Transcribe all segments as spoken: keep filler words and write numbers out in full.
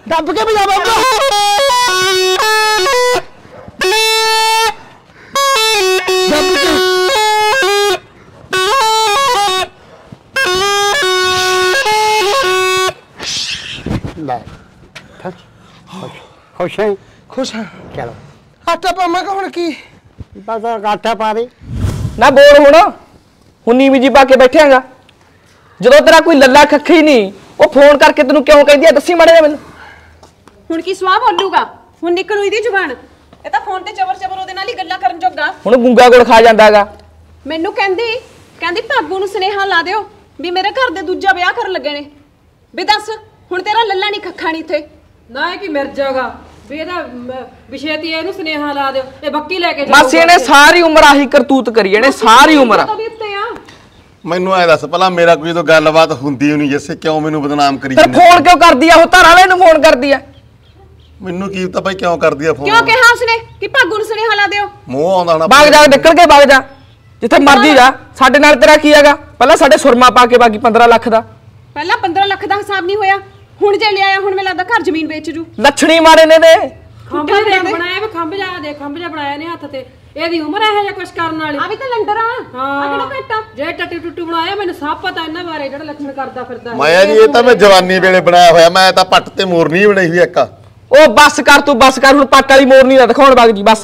दब के बजा बाबू दब के ला खुश है खुश है चलो आटा पामा का हुण की बस आटा पा दे ना बोल हुण हुण नीवी जी पा के बैठेगा ਜਦੋਂ तेरा कोई लल्ला खखी नहीं वो फोन करके तेन क्यों कहती है दसी माड़े मैनू ਹੁਣ ਕੀ ਸਵਾਹ ਬੋਲੂਗਾ ਹੁਣ ਨਿਕਲੂ ਇਹਦੀ ਜ਼ੁਬਾਨ ਇਹ ਤਾਂ ਫੋਨ ਤੇ ਚਵਰ ਚਵਰ ਉਹਦੇ ਨਾਲ ਹੀ ਗੱਲਾਂ ਕਰਨ ਜੋਗਾ ਹੁਣ ਗੁੰਗਾ ਗੁੜ ਖਾ ਜਾਂਦਾਗਾ ਮੈਨੂੰ ਕਹਿੰਦੀ ਕਹਿੰਦੀ ਭਾਗੂ ਨੂੰ ਸੁਨੇਹਾ ਲਾ ਦਿਓ ਵੀ ਮੇਰੇ ਘਰ ਦੇ ਦੂਜਾ ਵਿਆਹ ਕਰਨ ਲੱਗੇ ਨੇ ਵੀ ਦੱਸ ਹੁਣ ਤੇਰਾ ਲੱਲਾ ਨਹੀਂ ਖੱਖਾ ਨਹੀਂ ਇੱਥੇ ਨਾ ਇਹ ਕੀ ਮਿਰ ਜਾਗਾ ਵੀ ਇਹਦਾ ਵਿਸ਼ੇਤੀ ਇਹਨੂੰ ਸੁਨੇਹਾ ਲਾ ਦਿਓ ਇਹ ਬੱਕੀ ਲੈ ਕੇ ਮਾਸੀ ਨੇ ਸਾਰੀ ਉਮਰ ਆਹੀ ਕਰਤੂਤ ਕਰੀ ਇਹਨੇ ਸਾਰੀ ਉਮਰ ਮੈਨੂੰ ਐ ਦੱਸ ਪਹਿਲਾਂ ਮੇਰਾ ਕੋਈ ਜਦੋਂ ਗੱਲਬਾਤ ਹੁੰਦੀ ਨਹੀਂ ਜੈਸੇ ਕਿਉਂ ਮੈਨੂੰ ਬਦਨਾਮ ਕਰੀ ਜਾਂਦੀ ਫਿਰ ਫੋਨ ਕਿਉਂ ਕਰਦੀ ਆ ਉਹ ਧਰ ਵਾਲੇ ਨੂੰ ਫੋਨ ਕਰਦੀ ਆ ਮੈਨੂੰ ਕੀ ਪਤਾ ਭਾਈ ਕਿਉਂ ਕਰਦੀ ਆ ਫੋਨ ਕਿਉਂ ਕਿਹਾ ਉਸਨੇ ਕਿ ਭਾਗੂ ਨੂੰ ਸੁਨੇਹਾ ਲਾ ਦਿਓ ਮੂੰਹ ਆਉਂਦਾ ਨਾ ਬਾਗ ਜਾ ਨਿਕਲ ਕੇ ਬਾਗ ਜਾ ਜਿੱਥੇ ਮਰਜੀ ਜਾ ਸਾਡੇ ਨਾਲ ਤੇਰਾ ਕੀ ਹੈਗਾ ਪਹਿਲਾਂ ਸਾਡੇ ਸੁਰਮਾ ਪਾ ਕੇ ਬਾਕੀ ਪੰਦਰਾਂ ਲੱਖ ਦਾ ਪਹਿਲਾਂ ਪੰਦਰਾਂ ਲੱਖ ਦਾ ਹਿਸਾਬ ਨਹੀਂ ਹੋਇਆ ਹੁਣ ਜੇ ਲਿਆਇਆ ਹੁਣ ਮੈਨੂੰ ਲੱਗਦਾ ਘਰ ਜ਼ਮੀਨ ਵੇਚ ਜੂ ਲੱਛਣੀ ਮਾਰੇ ਨੇ ਨੇ ਖੰਭ ਦੇ ਬਣਾਇਆ ਵੇ ਖੰਭ ਜਾ ਦੇ ਖੰਭ ਜਾ ਬਣਾਇਆ ਨੇ ਹੱਥ ਤੇ ਇਹਦੀ ਉਮਰ ਇਹੋ ਜਿਹਾ ਕੁਛ ਕਰਨ ਵਾਲੀ ਆ ਵੀ ਤਾਂ ਲੰਡਰ ਆ ਆ ਕਿਹੜਾ ਘੱਟਾ ਜੇ ਟੱਟੂ ਟੁੱਟੂ ਬਣਾਇਆ ਮੈਨੂੰ ਸਭ ਪਤਾ ਇਹਨਾਂ ਬਾਰੇ ਜਿਹੜਾ ਲੱਛਣ ਕਰਦਾ ਫਿਰਦਾ ਮਾਇਆ ਜੀ ਇਹ ਤਾਂ ਮੈਂ ਜਵਾਨੀ ਵੇਲੇ ਬਣਾਇਆ ਹੋਇਆ ਮੈਂ ਤਾਂ ਪੱਟ ਤੇ ਮੋਰਨੀ ਬਣਾਈ ਹੋਈ ਇੱਕ ਉਹ ਬੱਸ ਕਰ ਤੂੰ ਬੱਸ ਕਰ ਹੁਣ ਪੱਟ ਵਾਲੀ ਮੋਰਨੀ ਦਾ ਦਿਖਾਉਣ ਬਾਗ ਜੀ ਬੱਸ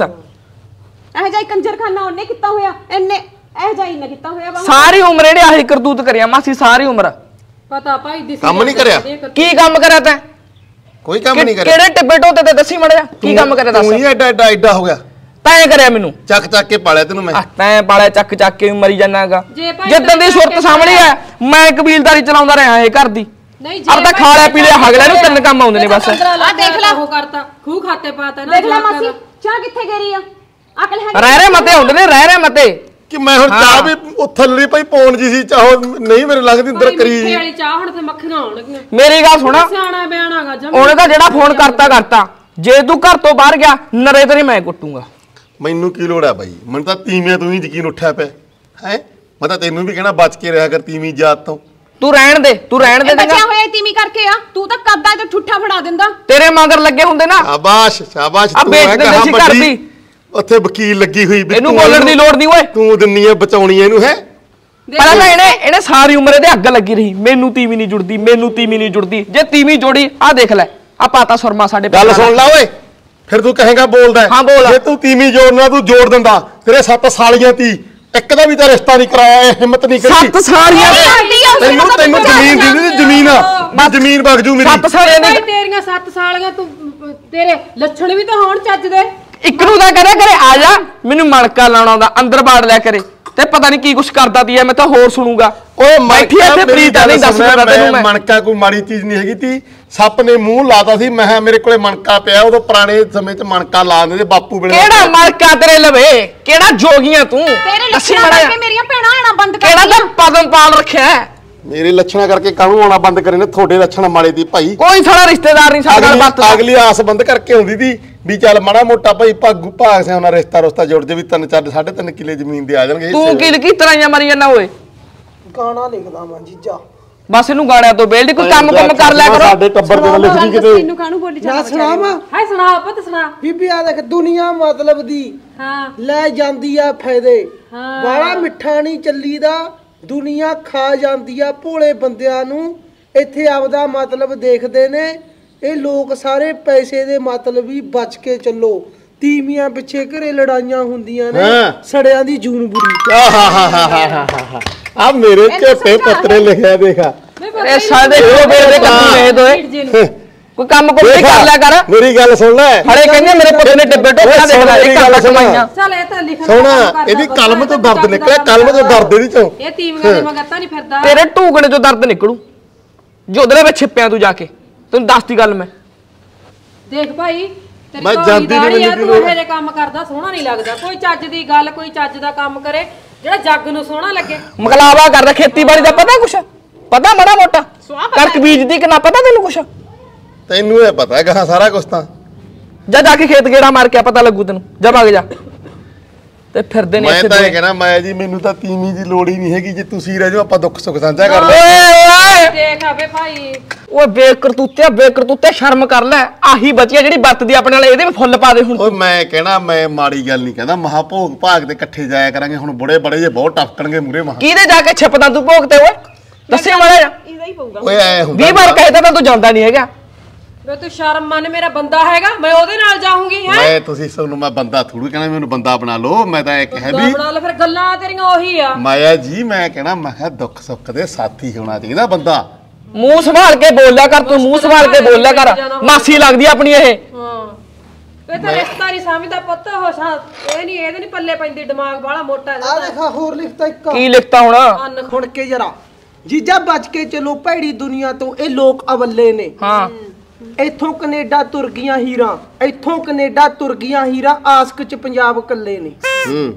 ਇਹ ਜਾਈ ਕੰਜਰਖਾਨਾ ਉਹਨੇ ਕੀਤਾ ਹੋਇਆ ਇੰਨੇ ਇਹ ਜਾਈ ਨਾ ਕੀਤਾ ਹੋਇਆ ਸਾਰੀ ਉਮਰ ਇਹਨੇ ਆਹੀ ਕਰਤੂਤ ਕਰਿਆ ਮਾਸੀ ਸਾਰੀ ਉਮਰ ਪਤਾ ਭਾਈ ਦਿਸ ਕੰਮ ਨਹੀਂ ਕਰਿਆ ਕੀ ਕੰਮ ਕਰਿਆ ਤੈਂ ਕੋਈ ਕੰਮ ਨਹੀਂ ਕਰਿਆ ਕਿਹੜੇ ਟਿੱਬੇ ਟੋਤੇ ਤੇ ਦੱਸੀ ਮੜਿਆ ਕੀ ਕੰਮ ਕਰਿਆ ਦੱਸ ਤੂੰ ਹੀ ਐਡਾ ਐਡਾ ਐਡਾ ਹੋ ਗਿਆ ਤੈਂ ਕਰਿਆ ਮੈਨੂੰ ਚੱਕ ਚੱਕ ਕੇ ਪਾਲਿਆ ਤੈਨੂੰ ਮੈਂ ਤੈਂ ਪਾਲਿਆ ਚੱਕ ਚੱਕ ਕੇ ਮਰੀ ਜਾਣਾਗਾ ਜਿੱਦਾਂ ਦੀ ਸੁਰਤ ਸਾਹਮਣੇ ਆ ਮੈਂ ਕਬੀਲਦਾਰੀ ਚਲਾਉਂਦਾ ਰਿਹਾ ਇਹ ਘਰ ਦੀ ਨਹੀਂ ਜੇ ਅਰ ਤਾਂ ਖਾ ਲਿਆ ਪੀ ਲਿਆ ਹਗਲੇ ਨੂੰ ਤਿੰਨ ਕੰਮ ਆਉਂਦੇ ਨੇ ਬਸ ਆ ਦੇਖ ਲੈ ਉਹ ਕਰਤਾ ਖੂ ਖਾਤੇ ਪਾਤਾ ਨਾ ਦੇਖ ਲੈ ਮਾਸੀ ਚਾਹ ਕਿੱਥੇ ਗੇਰੀ ਆ ਅਕਲ ਹੈ ਰਹਿ ਰਹਿ ਮਤੇ ਹੁੰਦੇ ਨੇ ਰਹਿ ਰਹਿ ਮਤੇ ਕਿ ਮੈਂ ਹੁਣ ਚਾਹ ਵੀ ਉਹ ਥੱਲੜੀ ਪਈ ਪੌਣ ਜੀ ਸੀ ਚਾਹੋ ਨਹੀਂ ਮੇਰੇ ਲੱਗਦੀ ਅੰਦਰ ਕਰੀ ਮਿੱਠੇ ਵਾਲੀ ਚਾਹ ਹੁਣ ਤੇ ਮੱਖੀਆਂ ਆਉਣਗੀਆਂ ਮੇਰੀ ਗੱਲ ਸੁਣਾ ਸਿਆਣਾ ਬਿਆਣਾਗਾ ਜਮ ਉਹਨੇ ਤਾਂ ਜਿਹੜਾ ਫੋਨ ਕਰਤਾ ਕਰਤਾ ਜੇ ਤੂੰ ਘਰ ਤੋਂ ਬਾਹਰ ਗਿਆ ਨਰੇ ਤੇਰੀ ਮੈਂ ਕੁੱਟੂਗਾ ਮੈਨੂੰ ਕੀ ਲੋੜ ਆ ਬਾਈ ਮੈਨੂੰ ਤਾਂ ਤੀਵੀਆਂ ਤੋਂ ਹੀ ਯਕੀਨ ਉੱਠਿਆ ਪਿਆ ਹੈ ਮੈਂ ਤਾਂ ਤੈਨੂੰ ਵੀ ਕਹਿਣਾ ਬਚ ਕੇ ਰਿਹਾ ਕਰ ਤੀਵੀਂ ਜਾਤ ਤੋਂ ਤੂੰ ਰਹਿਣ ਦੇ ਤੂੰ ਰਹਿਣ ਦੇ ਬੱਚਿਆ ਹੋਇਆ ਤੀਵੀਂ ਕਰਕੇ ਆ ਤੂੰ ਤਾਂ ਕੱਦਾ ਤੇ ਠੁੱਠਾ ਫੜਾ ਦਿੰਦਾ ਤੇਰੇ ਮਗਰ ਲੱਗੇ ਹੁੰਦੇ ਨਾ ਸ਼ਾਬਾਸ਼ ਸ਼ਾਬਾਸ਼ ਤੂੰ ਹੈ ਕਹਾਂ ਵੱਡੀ ਉੱਥੇ ਵਕੀਲ ਲੱਗੀ ਹੋਈ ਵੀ ਇਹਨੂੰ ਬੋਲਣ ਦੀ ਲੋੜ ਨਹੀਂ ਓਏ ਤੂੰ ਦਿੰਨੀ ਐ ਬਚਾਉਣੀ ਇਹਨੂੰ ਹੈ ਪਹਿਲਾਂ ਤਾਂ ਇਹਨੇ ਇਹਨੇ ਸਾਰੀ ਉਮਰ ਇਹਦੇ ਅੱਗ ਲੱਗੀ ਰਹੀ ਮੈਨੂੰ ਤੀਵੀਂ ਨਹੀਂ ਜੁੜਦੀ ਮੈਨੂੰ ਤੀਵੀਂ ਨਹੀਂ ਜੁੜਦੀ ਜੇ ਤੀਵੀਂ ਜੋੜੀ ਆ ਦੇਖ ਲੈ ਆ ਪਾਤਾ ਸੁਰਮਾ ਸਾਡੇ ਗੱਲ ਸੁਣ ਲੈ ਓਏ ਫਿਰ ਤੂੰ ਕਹੇਗਾ ਬੋਲਦਾ ਹਾਂ ਬੋਲ ਜੇ ਤੂੰ ਤੀਵੀਂ ਜੋੜਨਾ ਤੂੰ ਜੋੜ ਦਿੰਦਾ ਤੇਰੇ ਸੱਤ ਸਾਲੀਆਂ ਤੀ ਇੱਕ ਦਾ ਵੀ ਤਾਂ ਰਿਸ਼ਤਾ ਨਹੀਂ ਕਰਾਇਆ ਹਿੰਮਤ ਨਹੀਂ ਕਰੀ ਸੱਤ ਸਾਲੀਆਂ ਤੈਨੂੰ ਤੈਨੂੰ ਜ਼ਮੀਨ ਦੀ ਜ਼ਮੀਨ ਆ ਜ਼ਮੀਨ ਵਗ ਜੂ ਮੇਰੀ ਸੱਤ ਸਾਲੀਆਂ ਨੇ ਤੇਰੀਆਂ ਸੱਤ ਸਾਲੀਆਂ ਤੂੰ ਤੇਰੇ ਲੱਛਣ ਵੀ ਤਾਂ ਹੋਣ ਚੱਜ ਦੇ ਇੱਕ ਨੂੰ ਤਾਂ ਕਰਿਆ ਕਰੇ ਆ ਜਾ ਮੈਨੂੰ ਮਣਕਾ ਲਾਉਣਾ ਆਉਂਦਾ ਅੰਦਰ ਬਾੜ ਲਿਆ ਕਰੇ ਤੇ ਪਤਾ ਨਹੀਂ ਕੀ ਕੁਛ ਕਰਦਾ ਤੀ ਮੈਂ ਤਾਂ ਹੋਰ ਸੁਣੂਗਾ ਓਏ ਬੈਠੀ ਇੱਥੇ ਪ੍ਰੀਤ ਨਹੀਂ ਦੱਸ ਮੇਰਾ ਤੈਨੂੰ ਮੈਂ ਮਣਕਾ ਕੋਈ ਮਾੜੀ ਚੀਜ਼ ਨਹੀਂ ਹੈਗੀ ਤੀ ਸੱਪ ਨੇ ਮੂੰਹ ਲਾਤਾ ਸੀ ਮੈਂ ਮੇਰੇ ਕੋਲੇ ਮਣਕਾ ਪਿਆ ਉਦੋਂ ਪੁਰਾਣੇ ਸਮੇਂ 'ਚ ਮਣਕਾ ਲਾਉਂਦੇ ਸੀ ਬਾਪੂ ਵੇਲੇ ਕਿਹੜਾ ਮਣਕਾ ਤੇਰੇ ਲਵੇ ਕਿਹੜਾ ਜੋਗੀਆਂ ਤੂੰ ਤੇਰੇ ਲੱਛਣਾਂ ਕਰਕੇ ਮੇਰੀਆਂ ਭੈਣਾਂ ਆਣਾ ਬੰਦ ਕਰ ਕਿਹੜਾ ਤਾਂ ਪਦਮ ਪਾਲ ਰੱਖਿਆ ਮੇਰੇ ਲੱਛਣਾ ਕਰਕੇ ਕਾਹਨੂੰ ਆਉਣਾ ਬੰਦ ਕਰੇ ਨੇ ਤੁਹਾਡੇ ਲੱਛਣ ਮਾੜੇ ਦੀ ਭਾਈ ਕੋਈ ਸਾਡਾ ਰਿਸ਼ਤੇਦਾਰ ਨਹੀਂ ਸਾਡੇ ਨਾਲ ਵਰਤਦਾ ਅਗਲੀ ਆਸ ਬੰਦ ਕਰਕੇ ਆਉਂਦੀ ਸੀ ਵੀ ਚੱਲ ਮਾੜਾ ਮੋਟਾ ਭਾਈ ਭਾਗੂ ਭਾਗ ਸਿਆ ਉਹਨਾਂ ਰਿਸ਼ਤਾ ਰੁਸ਼ਤਾ ਜੁੜ ਜੇ ਵੀ ਤਿੰਨ ਚਾਰ ਸਾਢੇ ਤਿੰਨ ਕਿੱਲੇ ਜ਼ਮੀਨ ਦੇ ਆ ਜਾਣਗੇ ਤੂੰ ਕੀ ਕੀ ਤਰ੍ਹਾਂ ਮਰੀ ਜਾਂਦਾ ਓਏ ਗਾਣਾ ਲਿਖਦਾ ਮੈਂ ਜੀਜਾ ਬਸ ਇਹਨੂੰ ਗਾਣਿਆਂ ਤੋਂ ਬੇਲਦੀ ਕੋਈ ਕੰਮ ਕੰਮ ਕਰ ਲਿਆ ਕਰੋ ਸਾਡੇ ਟੱਬਰ ਦੇ ਨਾਲ ਲਿਖਦੀ ਕਿਤੇ ਤੈਨੂੰ ਕਾਹਨੂੰ ਬੋਲੀ ਨਾ ਸੁਣਾਵਾ ਹਾਏ ਸੁਣਾ ਪੁੱਤ ਸੁਣਾ ਬੀਬੀ ਆ ਦੇਖ ਦੁਨੀਆ ਮਤਲਬ ਦੀ ਹਾਂ ਲੈ ਜਾਂਦੀ ਆ ਫਾਇਦੇ ਹਾਂ ਬਾਲਾ ਮਿੱਠਾ ਨਹੀਂ ਚੱਲੀਦਾ ਦੁਨੀਆ ਖਾ ਜਾਂਦੀ ਆ ਭੋਲੇ ਬੰਦਿਆਂ ਨੂੰ ਇੱਥੇ ਆਪਦਾ ਮਤਲਬ ਦੇਖਦੇ ਨੇ ਇਹ ਲੋਕ ਸਾਰੇ ਪੈਸੇ ਦੇ ਮਤਲਬ ਹੀ ਬਚ ਕੇ ਚੱਲੋ ਤੀਵੀਆਂ ਪਿੱਛੇ ਘਰੇ ਲੜਾਈਆਂ ਹੁੰਦੀਆਂ ਨੇ ਸੜਿਆਂ ਦੀ ਜੂਨ ਬੁਰੀ ਆ ਮੇਰੇ ਝੋਟੇ ਪੱਤਰੇ ਲਿਖਿਆ ਦੇਖਾ ਇਹ ਸਾਡੇ ਕੋਬੇ ਦੇ ਕੱਪੀ ਨੇ ਦੋਏ ਕੋਈ ਕੰਮ ਕੋਈ ਕਰ ਲਿਆ ਕਰ ਮੇਰੀ ਗੱਲ ਸੁਣ ਲੈ ਹੜੇ ਕਹਿੰਦੇ ਮੇਰੇ ਪੁੱਤ ਨੇ ਡੱਬੇ ਟੋਕਾ ਦੇਖ ਲੈ ਇਹ ਗੱਲ ਸੁਣਾਈਆਂ ਚੱਲ ਇਹ ਤਾਂ ਲਿਖਣ ਸੋਹਣਾ ਇਹਦੀ ਕਲਮ ਤੋਂ ਦਰਦ ਨਿਕਲਿਆ ਕਲਮ ਤੋਂ ਦਰਦ ਇਹਦੀ ਚੋਂ ਇਹ ਤੀਵੀਆਂ ਦੇ ਮਗਰ ਤਾਂ ਨਹੀਂ ਫਿਰਦਾ ਤੇਰੇ ਢੂਕਣੇ ਤੋਂ ਦਰਦ ਨਿਕਲੂ ਜੋਦਲੇ ਵਿੱਚ ਛਿਪਿਆ ਤੂੰ ਜਾ ਕੇ ਤੈਨੂੰ ਦੱਸਦੀ ਗੱਲ ਮੈਂ ਦੇਖ ਭਾਈ ਤੇਰੀ ਮੈਂ ਜਾਂਦੀ ਨਹੀਂ ਮੈਨੂੰ ਤੂੰ ਇਹ ਜੇ ਕੰਮ ਕਰਦਾ ਸੋਹਣਾ ਨਹੀਂ ਲੱਗਦਾ ਕੋਈ ਚੱਜ ਦੀ ਗੱਲ ਕੋਈ ਚੱਜ ਦਾ ਕੰਮ ਕਰੇ ਜਿਹੜਾ ਜੱਗ ਨੂੰ ਸੋਹਣਾ ਲੱਗੇ ਮਕਲਾਵਾ ਕਰਦਾ ਖੇਤੀਬਾੜੀ ਦਾ ਪਤਾ ਕੁਛ ਪਤਾ ਮਾੜਾ ਮੋਟਾ ਕਣਕ ਬੀਜਦੀ ਕਿ ਨਾ ਪਤਾ ਤੈਨੂੰ ਕੁਛ ਤੈਨੂੰ ਇਹ ਪਤਾ ਹੈਗਾ ਸਾਰਾ ਕੁਝ ਤਾਂ ਜਾ ਜਾ ਕੇ ਖੇਤ ਗੇੜਾ ਮਾਰ ਕੇ ਪਤਾ ਲੱਗੂ ਤੈਨੂੰ ਜਾ ਭੱਗ ਜਾ ਤੇ ਫਿਰਦੇ ਨੇ ਮੈਂ ਤਾਂ ਇਹ ਕਹਿਣਾ ਮੈਂ ਜੀ ਮੈਨੂੰ ਤਾਂ ਤੀਵੀਂ ਦੀ ਲੋੜ ਹੀ ਨਹੀਂ ਹੈਗੀ ਜੇ ਤੁਸੀਂ ਰਹਿ ਜਾਓ ਆਪਾਂ ਦੁੱਖ ਸੁੱਖ ਸਾਂਝਾ ਕਰ ਓਏ ਓਏ ਓਏ ਦੇਖ ਆਵੇ ਭਾਈ ਓਏ ਬੇਕਰਤੂਤਿਆ ਬੇਕਰਤੂਤਿਆ ਸ਼ਰਮ ਕਰ ਲੈ ਆਹੀ ਬਚਿਆ ਜਿਹੜੀ ਵਰਤਦੀ ਆਪਣੇ ਨਾਲ ਇਹਦੇ ਵੀ ਫੁੱਲ ਪਾ ਦੇ ਹੁਣ ਓਏ ਮੈਂ ਕਹਿਣਾ ਮੈਂ ਮਾੜੀ ਗੱਲ ਨਹੀਂ ਕਹਿੰਦਾ ਮਹਾ ਭੋਗ ਭਾਗ ਤੇ ਇਕੱਠੇ ਜਾਇਆ ਕਰਾਂਗੇ ਹੁਣ ਬੁੜੇ ਬੜੇ ਜੇ ਬਹੁਤ ਟਪਕਣਗੇ ਮੂਰੇ ਮਹਾ ਕਿਹਦੇ ਜਾ ਕੇ ਛਿਪਦਾ ਤੂੰ ਭੋਗ ਤੇ ਓਏ ਦੱਸੇ ਮਾੜਾ ਜਾ ਇਹਦਾ ਹੀ ਪਊਗਾ ਓਏ ਐ ਹੁੰਦਾ ਵੀਹ ਵਾਰ ਕਹਿਦਾ ਤਾਂ ਤੂੰ ਜਾਂਦਾ ਨਹੀਂ ਹੈਗਾ ਵੇ ਤੂੰ ਸ਼ਰਮ ਮੰਨ ਮੇਰਾ ਬੰਦਾ ਹੈਗਾ ਮੈਂ ਉਹਦੇ ਨਾਲ ਜਾਊਂਗੀ ਹੈ ਮੈਂ ਤੁਸੀਂ ਸਭ ਨੂੰ ਮੈਂ ਬੰਦਾ ਥੋੜੂ ਕਹਿਣਾ ਮੈਨੂੰ ਬੰਦਾ ਬਣਾ ਲਓ ਮੈਂ ਤਾਂ ਇਹ ਕਹਿ ਵੀ ਬਣਾ ਲੈ ਫਿਰ ਗੱਲਾਂ ਤੇਰੀਆਂ ਉਹੀ ਆ ਮਾਇਆ ਜੀ ਮੈਂ ਕਹਿਣਾ ਮੈਂ ਕਿਹਾ ਦੁੱਖ ਸੁੱਖ ਦੇ ਸਾਥੀ ਹੋਣਾ ਚਾਹੀਦਾ ਬੰਦਾ ਮੂੰਹ ਸੰਭਾਲ ਕੇ ਬੋਲਿਆ ਕਰ ਤੂੰ ਮੂੰਹ ਸੰਭਾਲ ਕੇ ਬੋਲਿਆ ਕਰ ਮਾਸੀ ਲੱਗਦੀ ਆਪਣੀ ਇਹ ਹਾਂ ਵੇ ਤਾਂ ਰਿਸ਼ਤਾ ਨਹੀਂ ਸਮਝਦਾ ਪੁੱਤ ਹੋ ਸਾ ਇਹ ਨਹੀਂ ਇਹਦੇ ਨਹੀਂ ਪੱਲੇ ਪੈਂਦੀ ਦਿਮਾਗ ਬਾਹਲਾ ਮੋਟਾ ਆ ਇਹਦਾ ਦੇਖਾ ਹੋਰ ਲਿਖਤਾ ਇੱਕ ਕੀ ਲਿਖਤਾ ਹੁਣ ਅੰਨ ਹੁਣ ਕੇ ਜਰਾ ਜੀਜਾ ਬਚ ਕੇ ਚਲੋ ਭੈੜੀ ਦੁਨੀਆ ਤੋਂ ਇਹ ਲੋਕ ਅਵੱਲੇ ਨੇ ਹਾਂ ਇੱਥੋਂ ਕੈਨੇਡਾ ਤੁਰ ਗਈਆਂ ਹੀਰਾਂ ਇੱਥੋਂ ਕੈਨੇਡਾ ਤੁਰ ਗਈਆਂ ਹੀਰਾਂ ਆਸਕ ਚ ਪੰਜਾਬ ਕੱਲੇ ਨੇ ਹੂੰ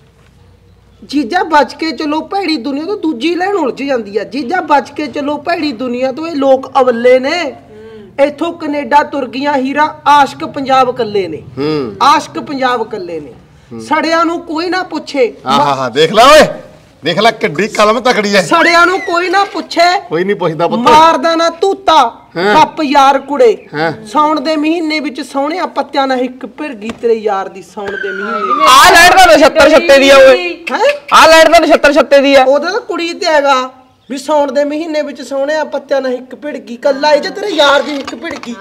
ਜੀਜਾ ਬਚ ਕੇ ਚਲੋ ਭੈੜੀ ਦੁਨੀਆ ਤੋਂ ਦੂਜੀ ਲੈਣ ਉਲਝ ਜਾਂਦੀ ਆ ਜੀਜਾ ਬਚ ਕੇ ਚਲੋ ਭੈੜੀ ਦੁਨੀਆ ਤੋਂ ਇਹ ਲੋਕ ਅਵੱਲੇ ਨੇ ਇੱਥੋਂ ਕੈਨੇਡਾ ਤੁਰ ਗਈਆਂ ਹੀਰਾਂ ਆਸ਼ਕ ਪੰਜਾਬ ਕੱਲੇ ਨੇ ਹੂੰ ਆਸ਼ਕ ਪੰਜਾਬ ਕੱਲੇ ਨੇ ਸੜਿਆਂ ਨੂੰ ਕੋਈ ਨਾ ਪੁੱਛੇ ਆਹਾ ਹਾ ਦੇਖ ਲੈ ਓਏ ਦੇਖ ਲੈ ਕਿੱਡੀ ਕਲਮ ਤਕੜੀ ਐ ਸੜਿਆਂ ਨੂੰ ਕੋਈ ਨਾ ਪੁੱਛੇ ਕੋਈ ਨਹੀਂ ਪੁੱਛਦਾ ਪੁੱਤ ਮਾਰਦਾ ਨਾ ਤੂਤਾ ਹੈਂ। ਕੱਪ ਯਾਰ ਕੁੜੇ ਹੈਂ। ਸੌਣ ਦੇ ਮਹੀਨੇ ਵਿੱਚ ਸੋਹਣਿਆ ਪੱਤਿਆਂ ਨਾਲ ਇੱਕ ਭਿਰਗੀ ਤੇਰੇ ਯਾਰ ਦੀ ਸੌਣ ਦੇ ਮਹੀਨੇ ਆ ਲੈਟ ਦਾ ਨਛੱਤਰ ਛੱਤੇ ਦੀ ਆ ਓਏ ਹੈ ਆ ਲੈਟ ਦਾ ਨਛੱਤਰ ਛੱਤੇ ਦੀ ਆ ਉਹਦਾ ਤਾਂ ਕੁੜੀ ਤੇ ਹੈਗਾ ਵੀ ਸੌਣ ਦੇ ਮਹੀਨੇ ਵਿੱਚ ਸੋਹਣਿਆ ਪੱਤਿਆਂ ਨਾਲ ਇੱਕ ਭਿੜਗੀ ਕੱਲਾ ਇਹ ਚ ਤੇਰੇ ਯਾਰ ਦੀ ਇੱਕ ਭਿੜਗੀ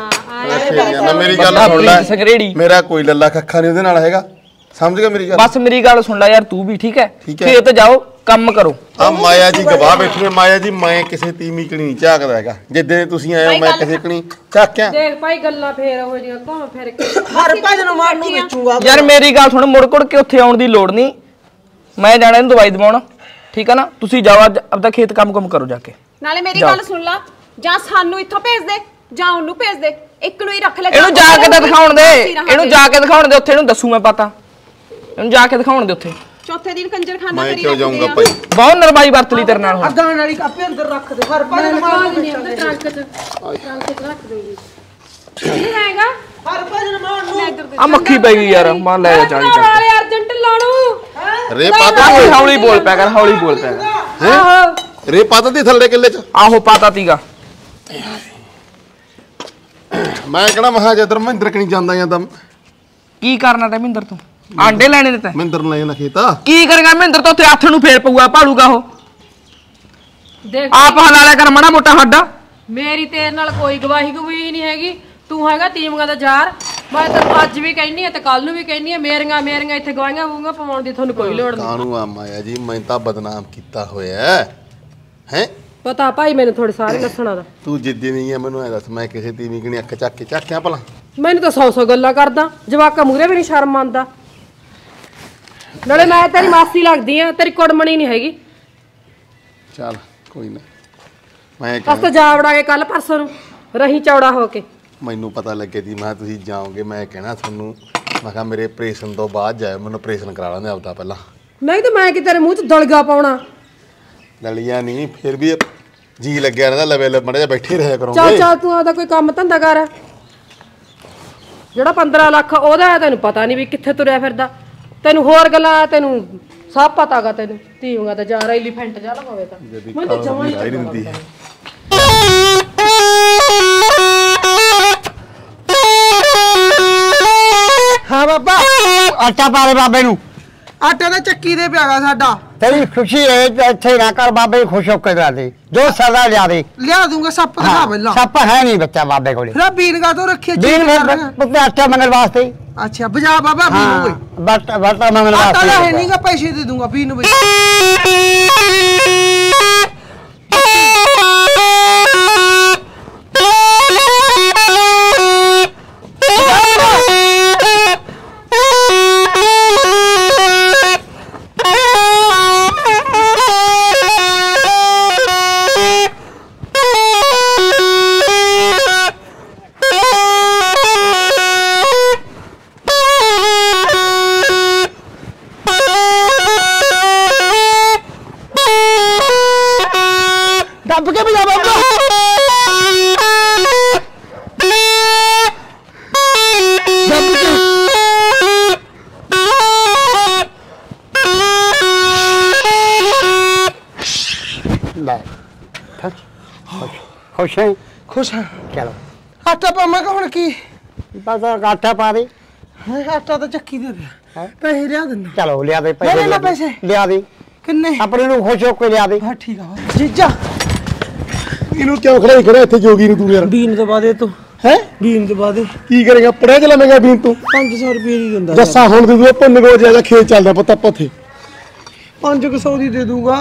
ਨਾ ਮੇਰੀ ਗੱਲ ਸੁਣ ਲੈ ਸੰਗਰੇੜੀ ਮੇਰਾ ਕੋਈ ਲੱਲਾ ਖੱਖਾ ਨਹੀਂ ਉਹਦੇ ਨਾਲ ਹੈਗਾ ਸਮਝ ਗਿਆ ਮੇਰੀ ਗੱਲ ਬਸ ਮੇਰੀ ਗੱਲ ਸੁਣ ਲੈ ਯਾਰ ਤੂੰ ਵੀ ਠੀਕ ਹੈ ਠੀਕ ਹੈ। ਖੇਤ ਜਾਓ ਕੰਮ ਕਰੋ ਆ ਮਾਇਆ ਜੀ ਗਵਾਹ ਬੈਠੇ ਨੇ ਮਾਇਆ ਜੀ ਮੈਂ ਕਿਸੇ ਤੀਮੀ ਕਣੀ ਨਹੀਂ ਝਾਕਦਾ ਹੈਗਾ ਜਿੱਦੇ ਤੁਸੀਂ ਆਏ ਹੋ ਮੈਂ ਕਿਸੇ ਕਣੀ ਝਾਕਿਆ ਦੇਖ ਭਾਈ ਗੱਲਾਂ ਫੇਰ ਉਹ ਜਿਹੀਆਂ ਘੁੰਮ ਫਿਰ ਕੇ ਹਰ ਭਜਨ ਮਾਰ ਨੂੰ ਵੇਚੂਗਾ ਯਾਰ ਮੇਰੀ ਗੱਲ ਸੁਣ ਮੁੜ ਕੁੜ ਕੇ ਉੱਥੇ ਆਉਣ ਦੀ ਲੋੜ ਨਹੀਂ ਮੈਂ ਜਾਣਾ ਇਹਨੂੰ ਦਵਾਈ ਦਵਾਉਣ ਠੀਕ ਹੈ ਨਾ ਤੁਸੀਂ ਜਾਓ ਅੱਜ ਆਪਦਾ ਖੇਤ ਕੰਮ ਕੰਮ ਕਰੋ ਜਾ ਕੇ ਨਾਲੇ ਮੇਰੀ ਜਾਓ। ਗੱਲ ਸੁਣ ਲਾ ਜਾਂ ਸਾਨੂੰ ਇੱਥੋਂ ਭੇਜ ਦੇ ਜਾਂ ਉਹਨੂੰ ਭੇਜ ਦੇ ਇੱਕ ਨੂੰ ਹੀ ਰੱਖ ਲੈ ਇਹਨੂੰ ਜਾ ਕੇ ਤਾਂ ਦਿਖਾਉਣ ਦੇ ਇਹਨੂੰ ਜਾ ਕੇ ਦਿਖਾਉਣ ਦੇ ਉੱਥੇ ਇਹਨੂੰ ਦੱਸੂ ਮੈਂ ਪਤਾ ਇਹਨੂੰ ਜਾ ਕੇ ਦਿਖਾਉਣ ਦੇ ਉੱਥੇ ਚੌਥੇ ਦਿਨ ਕੰਜਰਖਾਨਾ ਮੈਂ ਕਰੀ ਕਿਉਂ ਰੱਖਦੇ ਜਾਊਂਗਾ ਆ। ਭਾਈ ਬਹੁਤ ਨਰਮਾਈ ਵਰਤ ਲਈ ਤੇਰੇ ਨਾਲ ਹੁਣ ਅੱਗਾਂ ਵਾਲੀ ਕਾਪੇ ਅੰਦਰ ਰੱਖ ਦੇ ਹਰ ਭਜਨ ਮਾਰ ਨੂੰ ਵੇਚੂਗਾ ਟਰੰਕ ਚ ਟਰੰਕ ਚ ਰੱਖ ਦੇਗੀ ਕੀ ਹੈਗਾ ਹਰ ਭਜਨ ਮਾਰ ਨੂੰ ਆ ਮੱਖੀ ਪੈ ਗਈ ਯਾਰ ਮਾਰ ਲੈ ਜਾ ਚਾਲੀ ਚੱਕ ਵਾਲੇ ਅਰਜੈਂਟ ਲਾਣੂ ਰੇ ਪਾਤਾ ਹੌਲੀ ਹੌਲੀ ਬੋਲ ਪਿਆ ਕਰ ਹੌਲੀ ਬੋਲ ਪਿਆ ਕਰ ਆਹੋ ਰੇ ਪਾਤਾ ਦੀ ਥੱਲੇ ਕਿੱਲੇ ਚ ਆਹੋ ਪਤਾ ਤੀਗਾ ਮੈਂ ਕਿਹੜਾ ਮਹਾ ਜਦਰ ਮਹਿੰਦਰ ਕਣੀ ਜਾਂਦਾ ਜਾਂਦਾ ਕੀ ਕਰਨਾ ਤੇ ਮਹਿੰਦਰ ਤੂੰ ਆਂਡੇ ਲੈਣੇ ਨੇ ਤੈਂ ਮਹਿੰਦਰ ਨੂੰ ਲੈ ਜਾਂਦਾ ਖੇਤਾ ਕੀ ਕਰੇਗਾ ਮਹਿੰਦਰ ਤਾਂ ਉੱਥੇ ਹੱਥ ਨੂੰ ਫੇਰ ਪਊਗਾ ਭਾਲੂਗਾ ਉਹ ਦੇਖ ਆਪ ਹਲਾ ਲਿਆ ਕਰ ਮਾੜਾ ਮੋਟਾ ਹੱਡਾ ਮੇਰੀ ਤੇਰੇ ਨਾਲ ਕੋਈ ਗਵਾਹੀ ਗਵਾਹੀ ਨਹੀਂ ਹੈਗੀ ਤੂੰ ਹੈਗਾ ਟੀਮਾਂ ਦਾ ਯਾਰ ਮੈਂ ਤੈਨੂੰ ਅੱਜ ਵੀ ਕਹਿਨੀ ਆ ਤੇ ਕੱਲ ਨੂੰ ਵੀ ਕਹਿਨੀ ਆ ਮੇਰੀਆਂ ਮੇਰੀਆਂ ਇੱਥੇ ਗਵਾਹੀਆਂ ਵੂੰਗਾ ਪਾਉਣ ਦੀ ਤੁਹਾਨੂੰ ਕੋਈ ਲੋੜ ਨਹੀਂ ਕਾਹਨੂੰ ਆ ਮਾਇਆ ਜੀ ਮੈਂ ਤਾਂ ਬਦਨਾਮ ਕੀਤਾ ਹੋਇਆ ਹੈ ਹੈ ਪਤਾ ਭਾਈ ਮੈਨੂੰ ਥੋੜੇ ਸਾਰੇ ਲੱਛਣਾਂ ਦਾ ਤੂੰ ਜਿੱਦੀ ਨਹੀਂ ਹੈ ਮੈਨੂੰ ਐ ਦੱਸ ਮੈਂ ਕਿਸੇ ਤੀਵੀਂ ਕਣੀ ਅੱਖ ਚੱਕ ਕੇ ਚੱਕਿਆ ਭਲਾ ਮੈਨੂੰ ਤਾਂ ਸੌ ਸੌ ਗੱਲਾਂ ਕਰਦਾ ਜਵਾਕਾਂ ਮੂਰੇ ਵੀ ਨਹੀਂ ਸ਼ਰਮ ਆਉਂਦਾ ਨਾਲੇ ਮੈਂ ਤੇਰੀ ਮਾਸੀ ਲੱਗਦੀ ਆ ਤੇਰੀ ਕੁੜਮਣੀ ਨਹੀਂ ਹੈਗੀ ਚੱਲ ਕੋਈ ਨਾ ਮੈਂ ਅਸ ਤਾਂ ਜਾ ਵੜਾ ਕੇ ਕੱਲ ਪਰਸੋਂ ਨੂੰ ਰਹੀ ਚੌੜਾ ਹੋ ਕੇ ਮੈਨੂੰ ਪਤਾ ਲੱਗੇ ਦੀ ਮੈਂ ਤੁਸੀਂ ਜਾਓਗੇ ਮੈਂ ਕਹਿਣਾ ਤੁਹਾਨੂੰ ਮੈਂ ਕਿਹਾ ਮੇਰੇ ਆਪਰੇਸ਼ਨ ਤੋਂ ਬਾਅਦ ਜਾਇਓ ਮੈਨੂੰ ਆਪਰੇਸ਼ਨ ਕਰਾ ਲੈਂਦੇ ਆਪਦਾ ਪਹਿਲਾਂ ਨਹੀਂ ਤਾਂ ਮੈਂ ਕਿ ਤੇਰੇ ਮੂੰਹ 'ਚ ਦਲਗਾ ਪਾਉਣਾ ਲਲੀਆਂ ਨਹੀਂ ਫਿਰ ਵੀ ਜੀ ਲੱਗਿਆ ਰਹਿੰਦਾ ਲਵੇ ਲ ਮੜੇ ਜਾ ਬੈਠੇ ਰਿਹਾ ਚੱਲ ਕਰੋਗੇ ਚੱਲ ਤੂੰ ਆਦਾ ਕੋਈ ਕੰਮ ਧੰਦਾ ਕਰ ਜਿਹੜਾ ਪੰਦਰਾਂ ਲੱਖ ਉਹਦਾ ਹੈ ਤੈਨੂੰ ਪਤਾ ਨਹੀਂ ਵੀ ਕਿੱਥੇ ਤੁਰਿਆ ਫਿਰਦਾ ਤੈਨੂੰ ਹੋਰ ਗੱਲਾਂ ਤੈਨੂੰ ਸਭ ਪਤਾਗਾ ਤੈਨੂੰ ਧੀਵਾਂ ਤਾਂ ਜਾ ਐਲੀਫੈਂਟ ਜਾ ਲਵਾਵੇ ਤਾਂ ਮੈਂ ਤਾਂ ਜਮਾਂ ਹੀ ਨਹੀਂ ਦਿੰਦੀ ਹਾਂ ਬਾਬਾ ਆਟਾ ਪਾ ਦੇ ਬਾਬੇ ਨੂੰ ਆਟਾ ਦਾ ਚੱਕੀ ਦੇ ਪਿਆਗਾ ਸਾਡਾ ਤੇਰੀ ਖੁਸ਼ੀ ਹੈ ਤੇ ਇੱਥੇ ਨਾ ਕਰ ਬਾਬੇ ਨੂੰ ਖੁਸ਼ ਹੋ ਕੇ ਦੇ ਦੇ ਜੋ ਸਦਾ ਲਿਆ ਦੇ ਲਿਆ ਦੂੰਗਾ ਸੱਪ ਦਿਖਾ ਪਹਿਲਾਂ ਸੱਪ ਹੈ ਨਹੀਂ ਬੱਚਾ ਬਾਬੇ ਕੋਲੇ ਫਿਰ ਬੀਨਗਾ ਤੋਂ ਰੱਖਿਆ ਦੀਨ ਫਿਰ ਪੁੱਤੇ ਆਟਾ ਮੰਗਣ ਵਾਸਤੇ ਅੱਛਾ ਬਜਾ ਬਾਬਾ ਬੀਨ ਹਾਂ ਓਏ ਬਟ ਬਟਾ ਮੰਗਣ ਆਟਾ ਵਾਸਤੇ ਦਾ ਹੈ ਨਹੀਂਗਾ ਪੈਸੇ ਦੇ ਦੂੰਗਾ ਬੀਨ ਬਈ ਦੱਬ ਕੇ ਬਜਾ ਬਾਬਾ ਦੱਬ ਕੇ ਲੈ ਖੁਸ਼ ਹੈ ਖੁਸ਼ ਹਾਂ ਚਲੋ ਆਟਾ ਪਾਵਾਂ ਕਿ ਹੁਣ ਕੀ ਬਸ ਆਟਾ ਪਾ ਦੇ ਹੈਂ, ਆਟਾ ਤਾਂ ਚੱਕੀ ਦੇ ਪਿਆ ਪੈਸੇ ਲਿਆ ਦਿੰਦਾ ਚਲੋ ਲਿਆ ਦੇ ਲੈ ਲੈ ਪੈਸੇ ਪੈਸੇ। ਲਿਆ ਦੇ ਕਿੰਨੇ ਆਪਣੇ ਨੂੰ ਖੁਸ਼ ਹੋ ਕੇ ਲਿਆ ਦੇ ਹਾਂ ਠੀਕ ਆ ਜੀਜਾ ਇਹਨੂੰ ਕਿਉਂ ਖੜਾ ਖੜਾ ਇੱਥੇ ਜੋਗੀ ਨੂੰ ਤੂੰ ਯਾਰ ਬੀਨ ਤੋਂ ਬਾਅਦ ਇਹ ਤੂੰ ਹੈ ਬੀਨ ਤੋਂ ਬਾਅਦ ਕੀ ਕਰੇਗਾ ਪੜਿਆ ਚ ਲਵੇਂਗਾ ਬੀਨ ਤੂੰ ਪੰਜ ਸੌ ਰੁਪਏ ਦੀ ਦਿੰਦਾ ਜੱਸਾ ਹੁਣ ਤੂੰ ਪੁੰਨ ਗੋ ਜਿਆਦਾ ਖੇਤ ਚੱਲਦਾ ਪੁੱਤ ਆਪਾਂ ਉੱਥੇ ਪੰਜ ਕੁ ਸੌ ਦੀ ਦੇ ਦੂੰਗਾ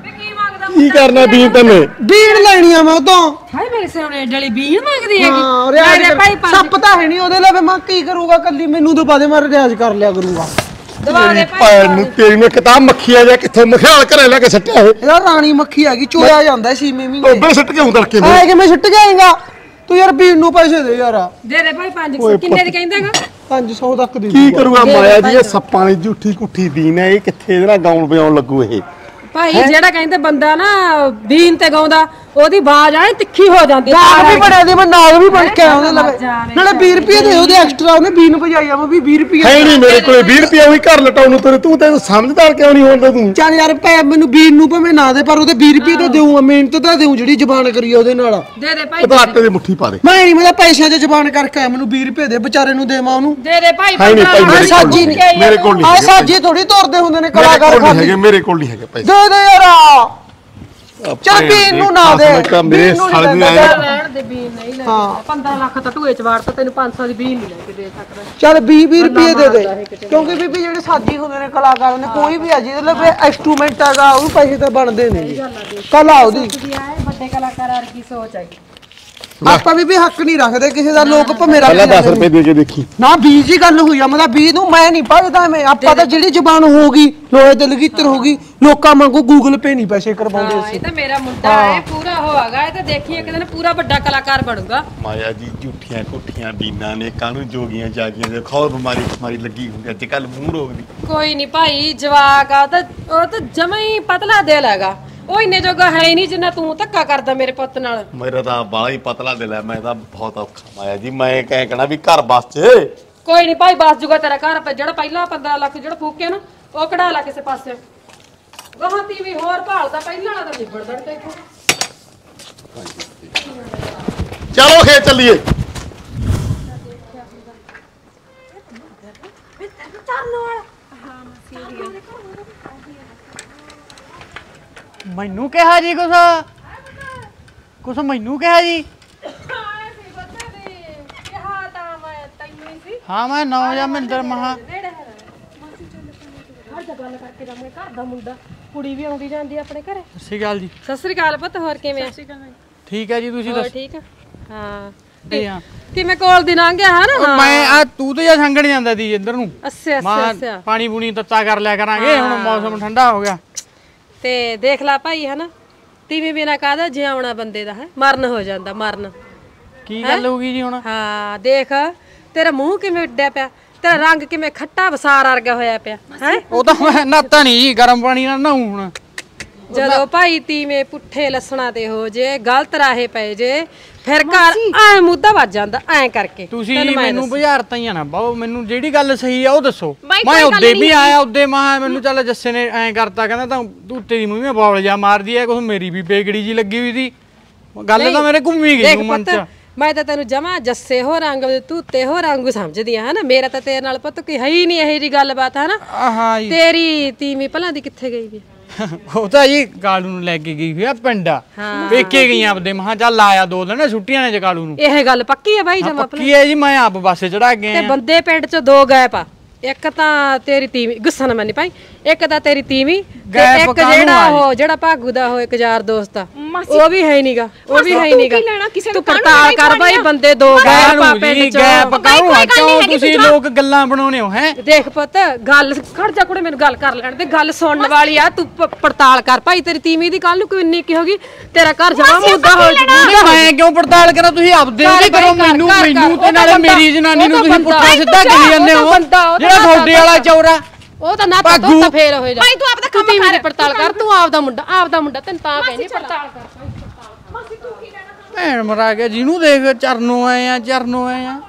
ਕੀ ਕਰਨਾ ਬੀਨ ਤੈਨੇ ਬੀਨ ਲੈਣੀ ਆ ਮੈਂ ਉਦੋਂ ਹਾਏ ਮੇਰੇ ਸਾਹਮਣੇ ਡਲੀ ਬੀਨ ਮੰਗਦੀ ਹਾਂ ਹੈਗੀ ਰਿਆਜ਼ ਮੇਰੇ ਭਾਈ ਕਰ- ਸੱਪ ਤਾਂ ਹੈ ਨਹੀਂ ਉਹਦੇ ਲਵੇ ਮੈਂ ਕੀ ਕਰੂੰਗਾ ਕੱਲੀ ਮੈਨੂੰ ਤੋਂ ਬਾਅਦ ਮੈਂ ਰਿਆਜ਼ ਕਰ ਲਿਆ ਕਰੂੰਗਾ ਦਵਾ ਦੇ ਭੈਣ ਨੂੰ ਤੇਰੀ ਨੂੰ ਕਿਤਾਬ ਮੱਖੀ ਆ ਜਾ ਕਿੱਥੇ ਮਖਿਆਲ ਘਰੇ ਲੈ ਕੇ ਸੱਟਿਆ ਇਹ ਇਹਦਾ ਰਾਣੀ ਮੱਖੀ ਹੈਗੀ ਚੋਇਆ ਜਾਂਦਾ ਛੇਵੇਂ ਮਹੀਨੇ ਟੋਬੇ ਸੱਟ ਕੇ ਉਧਰ ਕੇ ਐ ਕਿਵੇਂ ਛੁੱਟ ਜਾਏਗਾ ਤੂੰ ਯਾਰ ਬੀਨ ਨੂੰ ਪੈਸੇ ਦੇ ਯਾਰ ਦੇ ਦੇ ਭਾਈ ਪੰਜ ਸੌ ਕਿੰਨੇ ਦੀ ਕਹਿੰਦਾਗਾ ਪੰਜ ਸੌ ਤੱਕ ਦੇ ਕੀ ਦੂੰਗਾ। ਕਰੂਗਾ ਮਾਇਆ ਜੀ ਇਹ ਸੱਪਾਂ ਦੀ ਝੂਠੀ ਕੁੱਠੀ ਬੀਨ ਹੈ ਇਹ ਕਿੱਥੇ ਇਹਦੇ ਨਾਲ ਗਾਉਣ ਵਜਾਉਣ ਲੱਗੂ ਇਹ ਭਾਈ ਜਿਹੜਾ ਕਹਿੰਦੇ ਬੰਦਾ ਨਾ ਬੀਨ ਤੇ ਗਾਉਂਦਾ ਉਹਦੀ ਆਵਾਜ਼ ਆਏ ਤਿੱਖੀ ਹੋ ਜਾਂਦੀ ਨਾਗ ਵੀ ਬਣਿਆ ਦੀ ਮੈਂ ਨਾਗ ਵੀ ਬਣ ਕੇ ਆਇਆ ਉਹਦੇ ਲਵੇ ਜਾਵੇ। ਨਾਲੇ ਵੀਹ ਰੁਪਏ ਦੇ ਉਹਦੇ ਐਕਸਟਰਾ ਉਹਨੇ ਬੀਨ ਭਜਾਈ ਆ ਮੈਂ ਵੀ ਵੀਹ ਰੁਪਏ ਹੈ ਨਹੀਂ ਮੇਰੇ ਕੋਲੇ ਵੀਹ ਰੁਪਏ ਉਹੀ ਘਰ ਲਟਾਉਣ ਨੂੰ ਤੇਰੇ ਤੂੰ ਤੈਨੂੰ ਸਮਝਦਾਰ ਕਿਉਂ ਨਹੀਂ ਹੁੰਦਾ ਤੂੰ ਚੱਲ ਯਾਰ ਪੈ ਮੈਨੂੰ ਬੀਨ ਨੂੰ ਭਾਵੇਂ ਨਾ ਦੇ ਪਰ ਉਹਦੇ ਵੀਹ ਰੁਪਏ ਤਾਂ ਦੇਊਂਗਾ ਮਿਹਨਤ ਤਾਂ ਦੇਊਂ ਜਿਹੜੀ ਜ਼ਬਾਨ ਕਰੀ ਆ ਉਹਦੇ ਨਾਲ ਦੇ ਦੇ ਭਾਈ ਉਹ ਤਾਂ ਆਟੇ ਦੀ ਮੁੱਠੀ ਪਾ ਦੇ ਮੈਂ ਨਹੀਂ ਮੈਂ ਤਾਂ ਪੈਸਿਆਂ 'ਚ ਜ਼ਬਾਨ ਕਰਕੇ ਆਇਆ ਮੈਨੂੰ ਵੀਹ ਰੁਪਏ ਦੇ ਵਿਚਾਰੇ ਨੂੰ ਦੇਵਾਂ ਉਹਨੂੰ ਦੇ ਦੇ ਭਾਈ ਹੈ ਨਹੀਂ ਭਾਈ ਆਹ ਮੇਰੇ ਸਾਜੀ ਕੋਲ ਨਹੀਂ ਮੇਰੇ ਕੋਲ ਆ ਨਹੀਂ ਸਾਜੀ ਥੋੜੀ ਤੋਰਦੇ ਹੁੰਦੇ ਨੇ ਮੇਰੇ ਕਲਾਕਾਰ ਕੋਲ ਨਹੀਂ ਖਾਲੀ ਹੈਗੇ ਮੇਰੇ ਕੋਲ ਨਹੀਂ ਹੈਗੇ ਪੈਸੇ ਦੇ ਦੇ ਯਾਰ ਚੱਲ ਬੀਨ ਨੂੰ ਨਾ ਦੇ ਮੇਰੇ ਬੀਨ ਨੂੰ ਨੀ ਸਾਲੇ ਦੀ ਦਿੰਦਾ। ਆਏ ਲੈਣ ਦੇ ਬੀਨ ਨਹੀਂ ਲੈ ਹਾਂ। ਪੰਦਰਾਂ ਲੱਖ ਤਾਂ ਟੂਏ ਚ ਵਾੜਤਾ ਤੈਨੂੰ ਪੰਜ ਸੌ ਦੀ ਬੀਨ ਨਹੀਂ ਲੈ ਕੇ ਦੇ ਸਕਦਾ ਚੱਲ ਵੀਹ ਵੀਹ ਰੁਪਏ ਦੇ ਦੇ ਕਿਉਂਕਿ ਬੀਬੀ ਜਿਹੜੇ ਸਾਜੀ ਹੁੰਦੇ ਨੇ ਕਲਾਕਾਰ ਨੇ ਕੋਈ ਵੀ ਆ ਜਿਹਦੇ ਲਈ ਇੰਸਟਰੂਮੈਂਟ ਹੈਗਾ ਉਹ ਪੈਸੇ ਤਾਂ ਬਣਦੇ ਨੇ ਕਲਾ ਉਹਦੀ ਜੀ ਆਏ ਵੱਡੇ ਕਲਾਕਾਰ ਵਰਗੀ ਸੋਚ ਆਈ ਆਪਾਂ ਵੀ ਵੀ ਹੱਕ ਨਹੀਂ ਰੱਖਦੇ ਕਿਸੇ ਦਾ ਲੋਕ ਭਮੇਰਾ ਪਹਿਲਾਂ ਦਸ ਰੁਪਏ ਦੇ ਕੇ ਦੇਖੀ ਨਾ ਵੀਹ ਦੀ ਗੱਲ ਹੋਈ ਆ ਮਤਲਬ ਵੀਹ ਨੂੰ ਮੈਂ ਨਹੀਂ ਭਜਦਾ ਮੈਂ ਆਪਾਂ ਤਾਂ ਜਿਹੜੀ ਜ਼ਬਾਨ ਹੋਊਗੀ ਲੋਹੇ ਦੇ ਲਗੀਤਰ ਹੋਊਗੀ ਲੋਕਾਂ ਵਾਂਗੂ ਗੂਗਲ ਪੇ ਨਹੀਂ ਪੈਸੇ ਕਰਵਾਉਂਦੇ ਹਾਂ, ਇਹ ਤਾਂ ਮੇਰਾ ਮੁੰਡਾ ਹੈ ਪੂਰਾ ਹੋਵਾਗਾ ਇਹ ਤਾਂ ਦੇਖੀ ਇੱਕ ਦਿਨ ਪੂਰਾ ਵੱਡਾ ਕਲਾਕਾਰ ਬਣੂਗਾ ਮਾਇਆ ਜੀ ਝੂਠੀਆਂ ਕੁੱਠੀਆਂ ਬੀਨਾਂ ਨੇ ਕਾਹਨੂੰ ਜੋਗੀਆਂ ਜਾਗੀਆਂ ਦੇ ਖੌਰ ਬਿਮਾਰੀ ਬਿਮਾਰੀ ਲੱਗੀ ਹੁੰਦੀ ਅੱਜ ਕੱਲ ਮੂੰਹ ਰੋਗ ਦੀ ਕੋਈ ਨਹੀਂ ਭਾਈ ਜਵਾਕ ਆ ਤਾਂ ਉਹ ਤਾਂ ਜਮਾ ਹੀ ਪਤਲਾ ਦਿਲ ਹੈਗਾ ਉਹ ਇੰਨੇ ਜੋਗਾ ਹੈ ਹੀ ਨਹੀਂ ਜਿੰਨਾ ਤੂੰ ਧੱਕਾ ਕਰਦਾ ਮੇਰੇ ਪੁੱਤ ਨਾਲ ਮੇਰਾ ਤਾਂ ਬਾਲਾ ਹੀ ਪਤਲਾ ਦਿਲ ਹੈ ਮੈਂ ਤਾਂ ਬਹੁਤ ਔਖਾ ਮਾਇਆ ਜੀ ਮੈਂ ਕਹਿ ਕਹਣਾ ਵੀ ਘਰ ਬਸ ਚ ਕੋਈ ਨਹੀਂ ਭਾਈ ਬਸ ਜੂਗਾ ਤੇਰਾ ਘਰ ਪੈ ਜਿਹੜਾ ਪਹਿਲਾਂ ਪੰਦਰਾਂ ਲੱਖ ਜਿਹੜਾ ਫੂਕਿਆ ਨਾ ਉਹ ਕਢਾ ਲਾ ਕਿਸੇ ਪਾਸੇ ਗਾਹਾਂ ਵੀ ਹੋਰ ਭਾਲਦਾ ਪਹਿਲਾਂ ਵਾਲਾ ਤਾਂ ਨਿਬੜ ਦੜ ਤੇ ਚਲੋ ਖੇਤ ਚੱਲੀਏ ਮੈਨੂੰ ਕਿਹਾ ਜੀ ਕੁਛ ਕੁਛ ਮੈਨੂੰ ਕਿਹਾ ਜੀ ਹਾਂ ਮੈਂ ਨੌ ਜਾਂ ਮਿੰਦਰ ਮਹਾ ਹਰ ਜਗ੍ਹਾ ਗੱਲ ਕਰਕੇ ਜਾਵਾਂਗੇ ਘਰ ਦਾ ਮੁੰਡਾ ਕੁੜੀ ਵੀ ਆਉਂਦੀ ਜਾਂਦੀ ਆ ਆਪਣੇ ਘਰੇ ਸਤਿ ਸ਼੍ਰੀ ਅਕਾਲ ਜੀ ਸਤਿ ਸ੍ਰੀ ਅਕਾਲ ਪੁੱਤ ਹੋਰ ਕਿਵੇਂ ਆ ਠੀਕ ਹੈ ਜੀ ਤੁਸੀਂ ਹੋਰ ਦੱਸੋ ਠੀਕ ਆ ਹਾਂ ਜੀ ਹਾਂ ਕਿਵੇਂ ਕੋਲ ਦੀ ਲੰਘ ਗਿਆ ਹੈ ਨਾ ਹਾਂ ਮੈਂ ਆ ਤੂੰ ਤੇ ਜਾਂ ਸੰਗਣ ਜਾਂਦਾ ਸੀ ਇੱਧਰ ਨੂੰ ਅੱਛਾ ਅੱਛਾ ਮਾਂ ਅੱਛਾ ਪਾਣੀ ਪੂਣੀ ਤੱਤਾ ਕਰ ਲਿਆ ਕਰਾਂਗੇ ਹੁਣ ਮੌਸਮ ਠੰਡਾ ਹੋ ਗਿਆ ਤੇ ਦੇਖ ਲੈ ਭਾਈ ਹਨਾ ਤੀਵੀਂ ਬਿਨਾ ਕਾਹਦਾ ਜਿਉਣਾ ਬੰਦੇ ਦਾ ਹੈ ਮਰਨ ਹੋ ਜਾਂਦਾ ਮਰਨ ਕੀ ਗੱਲ ਹੋ ਗਈ ਜੀ ਹੁਣ ਹਾਂ ਦੇਖ ਤੇਰਾ ਮੂੰਹ ਕਿਵੇਂ ਉੱਡਿਆ ਪਿਆ ਤੇਰਾ ਰੰਗ ਕਿਵੇਂ ਖੱਟਾ ਵਸਾਰ ਵਰਗਾ ਹੋਇਆ ਪਿਆ ਹੈ ਉਹ ਤਾਂ ਮੈਂ ਨਾਤਾ ਨਹੀਂ ਜੀ ਗਰਮ ਪਾਣੀ ਨਾਲ ਨਹਾਉਂ ਹੁਣ ਜਦੋਂ ਭਾਈ ਤੀਵੇਂ ਪੁੱਠੇ ਲੱਸਣਾ ਤੇ ਹੋ ਜੇ ਗਲਤ ਰਾਹੇ ਪਏ ਜੇ ਫਿਰ ਘਰ ਐ ਮੁੱਦਾ ਵੱਜ ਜਾਂਦਾ ਐ ਕਰਕੇ ਤੁਸੀਂ ਤੈਨੂੰ ਮੈਂ ਮੈਨੂੰ ਦੱਸਾਂ। ਬੁਝਾਰਤਾਂ ਹੀ ਆ ਨਾ ਬਾਓ ਮੈਨੂੰ ਜਿਹੜੀ ਗੱਲ ਸਹੀ ਆ ਉਹ ਦੱਸੋ ਬਾਈ, ਮੈਂ ਕੋਈ ਗੱਲ ਉੱਦੇ ਵੀ ਨਹੀਂ ਆਇਆ ਉੱਦੇ ਮਾਂ ਮੈਨੂੰ ਚੱਲ ਜੱਸੇ ਨੇ ਐਂ ਕਰਤਾ ਕਹਿੰਦਾ ਤਾਂ ਤੂੰ ਤੇਰੀ ਮੂੰਹ ਮੇ ਬੌਲ ਜਾ ਮਾਰਦੀ ਐ ਕੁਛ ਮੇਰੀ ਵੀ ਬੇਗੜੀ ਜੀ ਲੱਗੀ ਹੋਈ ਸੀ ਗੱਲ ਤਾਂ ਮੇਰੇ ਘੁੰਮੀ ਗਈ ਦੇਖ ਨੂੰ ਮਨ ਚ ਪੁੱਤ, ਮੈਂ ਤਾਂ ਤੈਨੂੰ ਜਮਾ ਜੱਸੇ ਹੋ ਰੰਗ ਤੂਤੇ ਹੋ ਰੰਗ ਸਮਝਦੀ ਆ ਹਨਾ ਮੇਰਾ ਤਾਂ ਤੇਰੇ ਨਾਲ ਪੁੱਤ ਕੋਈ ਹੈ ਹੀ ਨਹੀਂ ਇਹੋ ਜੀ ਗੱਲਬਾਤ ਹਨਾ ਆਹਾਂ ਜੀ ਤੇਰੀ ਤੀਵੀਂ ਭਲਾਂ ਦੀ ਕਿੱਥੇ ਗਈ ਵੀ ਉਹ ਤਾਂ ਜੀ ਕਾਲੂ ਨੂੰ ਲੈ ਕੇ ਗਈ ਹੋਈ ਆ ਪਿੰਡਾ ਵੇਖੇ ਗਈਆਂ ਆਪਦੇ ਮਹਾ ਚੱਲ ਲਾਇਆ ਦੋ ਦਿਨ ਛੁੱਟੀਆਂ ਨੇ ਜੇ ਕਾਲੂ ਨੂੰ ਇਹ ਗੱਲ ਪੱਕੀ ਆ ਬਾਈ ਜਮਾ ਪੱਕੀ ਹੈ ਜੀ ਮੈਂ ਆਪ ਬੱਸੇ ਚੜਾ ਕੇ ਤੇ ਆਇਆ ਬੰਦੇ ਪਿੰਡ ਚ ਦੋ ਗੈਪ ਆ ਇੱਕ ਤਾਂ ਤੇਰੀ ਤੀਵੀਂ ਗੁੱਸਾ ਨਾ ਮੰਨੀ ਭਾਈ ਇੱਕ ਤਾਂ ਤੇਰੀ ਤੀਵੀਂ ਤੇ ਗੈਪ ਇੱਕ ਕਾਹਨੂੰ ਜਿਹੜਾ ਆ ਜੀ? ਉਹ ਜਿਹੜਾ ਭਾਗੂ ਦਾ ਉਹ ਇੱਕ ਯਾਰ ਦੋਸਤ ਆ ਮਾਸੀ- ਉਹ ਵੀ ਹੈ ਨਹੀਂਗਾ ਉਹ ਵੀ ਮਾਸੀ, ਹੈ ਤੂੰ ਨਹੀਂਗਾ ਕੀ ਲੈਣਾ? ਕਿਸੇ ਤੂੰ ਨੂੰ ਕਾਹਨੂੰ ਪੜਤਾਲ ਲੜਾਈ ਕਰ ਬਾਈ ਪਾਉਣੀ ਆ? ਬੰਦੇ ਦੋ ਗੈਪ ਆ ਕਾਹਨੂੰ ਪਿੰਡ ਜੀ ਚ ਗੈਪ ਕਾਹਨੂੰ ਕੋਈ ਗੱਲ ਕਿਉਂ ਨਹੀਂ ਹੈਗੀ, ਤੁਸੀਂ ਤੂੰ ਜਾ। ਲੋਕ ਗੱਲਾਂ ਬਣਾਉਣੇ ਹੋ ਹੈ ਦੇਖ ਪੁੱਤ ਗੱਲ ਖੜ ਜਾ ਕੁੜੇ ਮੈਨੂੰ ਗੱਲ ਕਰ ਲੈਣ ਦੇ ਗੱਲ ਸੁਣਨ ਵਾਲੀ ਆ ਤੂੰ ਪ- ਪੜਤਾਲ ਕਰ ਭਾਈ ਤੇਰੀ ਤੀਵੀਂ ਦੀ ਕੱਲ ਨੂੰ ਕੋਈ ਇੰਨੀ ਕੀ ਹੋਗੀ ਤੇਰਾ ਘਰ ਜਮਾ ਮਾਸੀ, ਮੁੱਦਾ ਆਪਾਂ ਹੋ ਕੀ ਜਾਊਗਾ ਲੈਣਾ? ਮੈਂ ਕਿਉਂ ਪੜਤਾਲ ਕਰਾਂ ਤੁਸੀਂ ਆਪਦੇ ਘਰ ਉਹਦੇ ਕਰੋ ਬਾਈ ਘਰ, ਮੈਨੂੰ ਘਰ, ਮੈਨੂੰ ਘਰ, ਤੇ ਉਹ ਨਾਲੇ ਤਾਂ ਮੇਰੀ ਜਨਾਨੀ ਨੂੰ ਉਹ ਤੁਸੀਂ ਤਾਂ ਪੁੱਠਾ ਬੰਦਾ, ਸਿੱਧਾ ਕਰੀ ਜਾਂਦੇ ਉਹ ਤਾਂ ਹੋ ਬੰਦਾ, ਉਹ ਤਾਂ ਜਿਹੜਾ ਬੰਦਾ। ਤੁਹਾਡੇ ਵਾਲਾ ਚੌਰਾ ਉਹ ਤਾਂ ਨਾ ਭਾਗੂ। ਤੂੰ ਤਾਂ ਫੇਰ ਹੋਏ ਜਾ ਭਾਈ ਤੂੰ ਆਪਦਾ ਕੰਮ ਤੀਵੀਂ ਦੀ ਕਰ। ਪੜਤਾਲ ਕਰ ਤੂੰ ਆਪਦਾ ਮੁੰਡਾ ਆਪਦਾ ਮੁੰਡਾ ਤੈਨੂੰ ਤਾਂ ਕਹਿੰਦੀ ਪੜਤਾਲ ਕਰ ਭੈਣ ਮਰਾ ਗਿਆ ਜਿਹਨੂੰ ਦੇਖ ਚਰਨੋਂ ਆਏ ਆ ਚਰਨੋਂ ਆਏ ਆ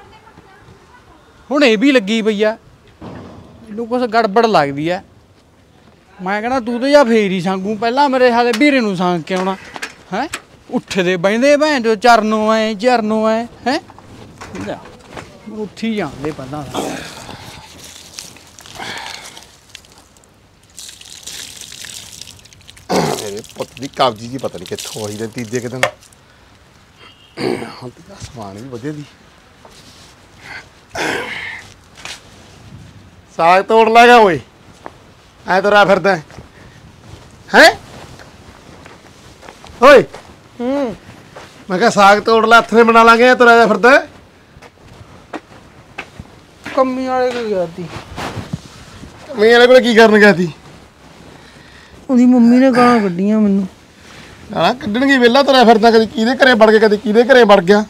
ਹੁਣ ਇਹ ਵੀ ਲੱਗੀ ਪਈ ਆ ਇਹਨੂੰ ਕੁਛ ਗੜਬੜ ਲੱਗਦੀ ਆ ਮੈਂ ਕਹਿੰਦਾ ਤੂੰ ਤੇ ਜਾਂ ਫੇਰ ਹੀ ਸੰਗੂ ਪਹਿਲਾਂ ਮੇਰੇ ਹਾਲੇ ਵੀਰੇ ਨੂੰ ਸੰਗ ਕੇ ਆਉਣਾ ਹੈ ਉੱਠਦੇ ਬੈਂਦੇ ਭੈਣ ਜੋ ਚਰਨੋਂ ਆਏ ਚਰਨੋਂ ਆਏ ਹੈ ਉੱਠੀ ਜਾਂਦੇ ਪਹਿਲਾਂ ਮੇਰੇ ਪੁੱਤ ਦੀ ਕਬਜੀ ਜੀ ਪਤਾ ਨਹੀਂ ਕਿੱਥੋਂ ਆਈ ਤੇ ਤੀਜੇ ਕੁ ਦਿਨ ਹੁਣ ਤਾਂ ਸਮਾਨ ਵੀ ਵਧੀਆ ਦੀ ਸਾਗ ਤੋੜ ਲਾਗਾ ਓਏ ਐ ਤੁਰਿਆ ਫਿਰਦਾ ਹੈ ਓਏ ਹੂੰ ਮੈਂ ਕਿਹਾ ਸਾਗ ਤੋੜ ਲਾ ਹੱਥ ਨੇ ਬਣਾ ਲਾਂਗੇ ਐ ਤੁਰਿਆ ਫਿਰਦਾ ਕੰਮੀ ਵਾਲੇ ਕੋਲ ਗਿਆ ਸੀ ਮੈਂ ਇਹਦੇ ਕੋਲ ਕੀ ਕਰਨ ਗਿਆ ਸੀ ਉਹਦੀ ਮੰਮੀ ਨੇ ਗਾਲਾਂ ਕੱਢੀਆਂ ਮੈਨੂੰ ਗਾਲਾਂ ਕੱਢਣਗੇ ਵਿਹਲਾ ਤੁਰਿਆ ਫਿਰਦਾ ਕਦੇ ਕਿਹਦੇ ਘਰੇ ਵੜ ਗਿਆ ਕਦੇ ਕਿਹਦੇ ਘਰੇ ਵੜ ਗਿਆ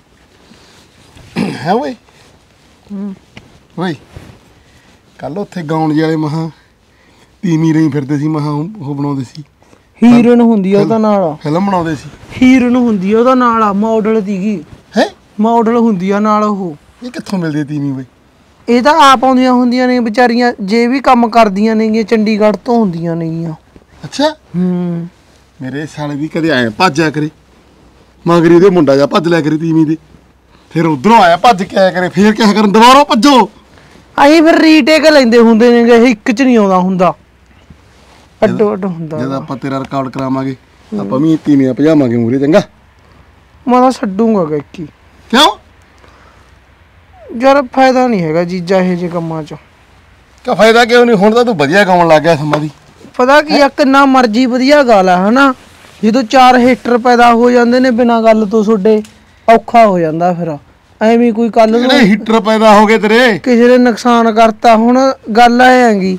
ਹੈ ਓਏ ਹੂੰ ਓਏ ਕੱਲ ਉੱਥੇ ਗਾਉਣ ਵਾਲੇ ਮਹਾ ਤੀਵੀਂ ਰਹੀ ਫਿਰਦੇ ਸੀ ਮਹਾ ਉਹ ਬਣਾਉਂਦੇ ਸੀ ਹੀਰਨ ਹੁੰਦੀ ਆ ਉਹਦਾ ਨਾਲ ਫਿਲਮ ਬਣਾਉਂਦੇ ਸੀ ਹੀਰਨ ਹੁੰਦੀ ਆ ਉਹਦਾ ਨਾਲ ਆ ਮਾਡਲ ਦੀਗੀ ਹੈ ਮਾਡਲ ਹੁੰਦੀ ਆ ਨਾਲ ਉਹ ਇਹ ਕਿੱਥੋਂ ਮਿਲਦੀ ਹੈ ਤੀਵੀਂ ਬਈ ਇਹ ਤਾਂ ਆਪ ਆਉਂਦੀਆਂ ਹੁੰਦੀਆਂ ਨੇ ਵਿਚਾਰੀਆਂ ਜੇ ਵੀ ਕੰਮ ਕਰਦੀਆਂ ਨੇਗੀਆਂ ਚੰਡੀਗੜ੍ਹ ਤੋਂ ਹੁੰਦੀਆਂ ਨੇਗੀਆਂ ਅੱਛਾ ਹੂੰ ਮੇਰੇ ਸਾਲੇ ਵੀ ਕਦੇ ਆਏ ਭੱਜਿਆ ਕਰੇ ਮਗਰੀ ਉਹਦੇ ਮੁੰਡਾ ਜਾ ਭੱਜ ਲਿਆ ਕਰੇ ਤੀਵੀਂ ਦੇ ਫਿਰ ਉਧਰੋਂ ਆਇਆ ਭੱਜ ਕੇ ਆਇਆ ਕਰੇ ਫੇਰ ਕਿਆ ਕਰਨ ਦੁਬਾਰਾ ਭੱਜੋ ਅਸੀਂ ਫਿਰ ਰੀਟੇਕ ਲੈਂਦੇ ਹੁੰਦੇ ਨੇਗੇ ਇਹ ਇੱਕ ਚ ਨਹੀਂ ਆਉਂਦਾ ਹੁੰਦਾ ਅੱਡੋ ਅੱਡ ਹੁੰਦਾ ਜਦ ਆਪਾਂ ਤੇਰਾ ਰਿਕਾਰਡ ਕਰਾਵਾਂਗੇ ਆਪਾਂ ਵੀ ਤੀਵੀਆਂ ਭਜਾਵਾਂਗੇ ਮੂਰੇ ਚੰਗਾ ਮੈਂ ਤਾਂ ਛੱਡੂਗਾ ਗਾਇਕੀ ਕਿਉਂ ਯਾਰ ਫਾਇਦਾ ਨਹੀਂ ਹੈਗਾ ਜੀਜਾ ਇਹ ਜੇ ਕੰਮਾਂ 'ਚ ਕਿਆ ਫਾਇਦਾ ਕਿਉਂ ਨਹੀਂ ਹੁਣ ਤਾਂ ਤੂੰ ਵਧੀਆ ਗਾਉਣ ਲੱਗ ਗਿਆ ਸਮਾਂ ਦੀ ਪਤਾ ਕੀ ਆ ਕਿੰਨਾ ਮਰਜ਼ੀ ਵਧੀਆ ਗੱਲ ਆ ਹਨਾ ਜਦੋਂ ਚਾਰ ਹੇਟਰ ਪੈਦਾ ਹੋ ਜਾਂਦੇ ਨੇ ਬਿਨਾਂ ਗੱਲ ਤੋਂ ਤੁਹਾਡੇ ਔਖਾ ਹੋ ਜਾਂਦਾ ਫਿਰ ਐਵੇਂ ਕੋਈ ਕੱਲ ਨੂੰ ਕਿਹੜੇ ਹੀਟਰ ਪੈਦਾ ਹੋ ਗਏ ਤੇਰੇ ਕਿਸੇ ਨੇ ਨੁਕਸਾਨ ਕਰਤਾ ਹੁਣ ਗੱਲ ਐ ਹੈਗੀ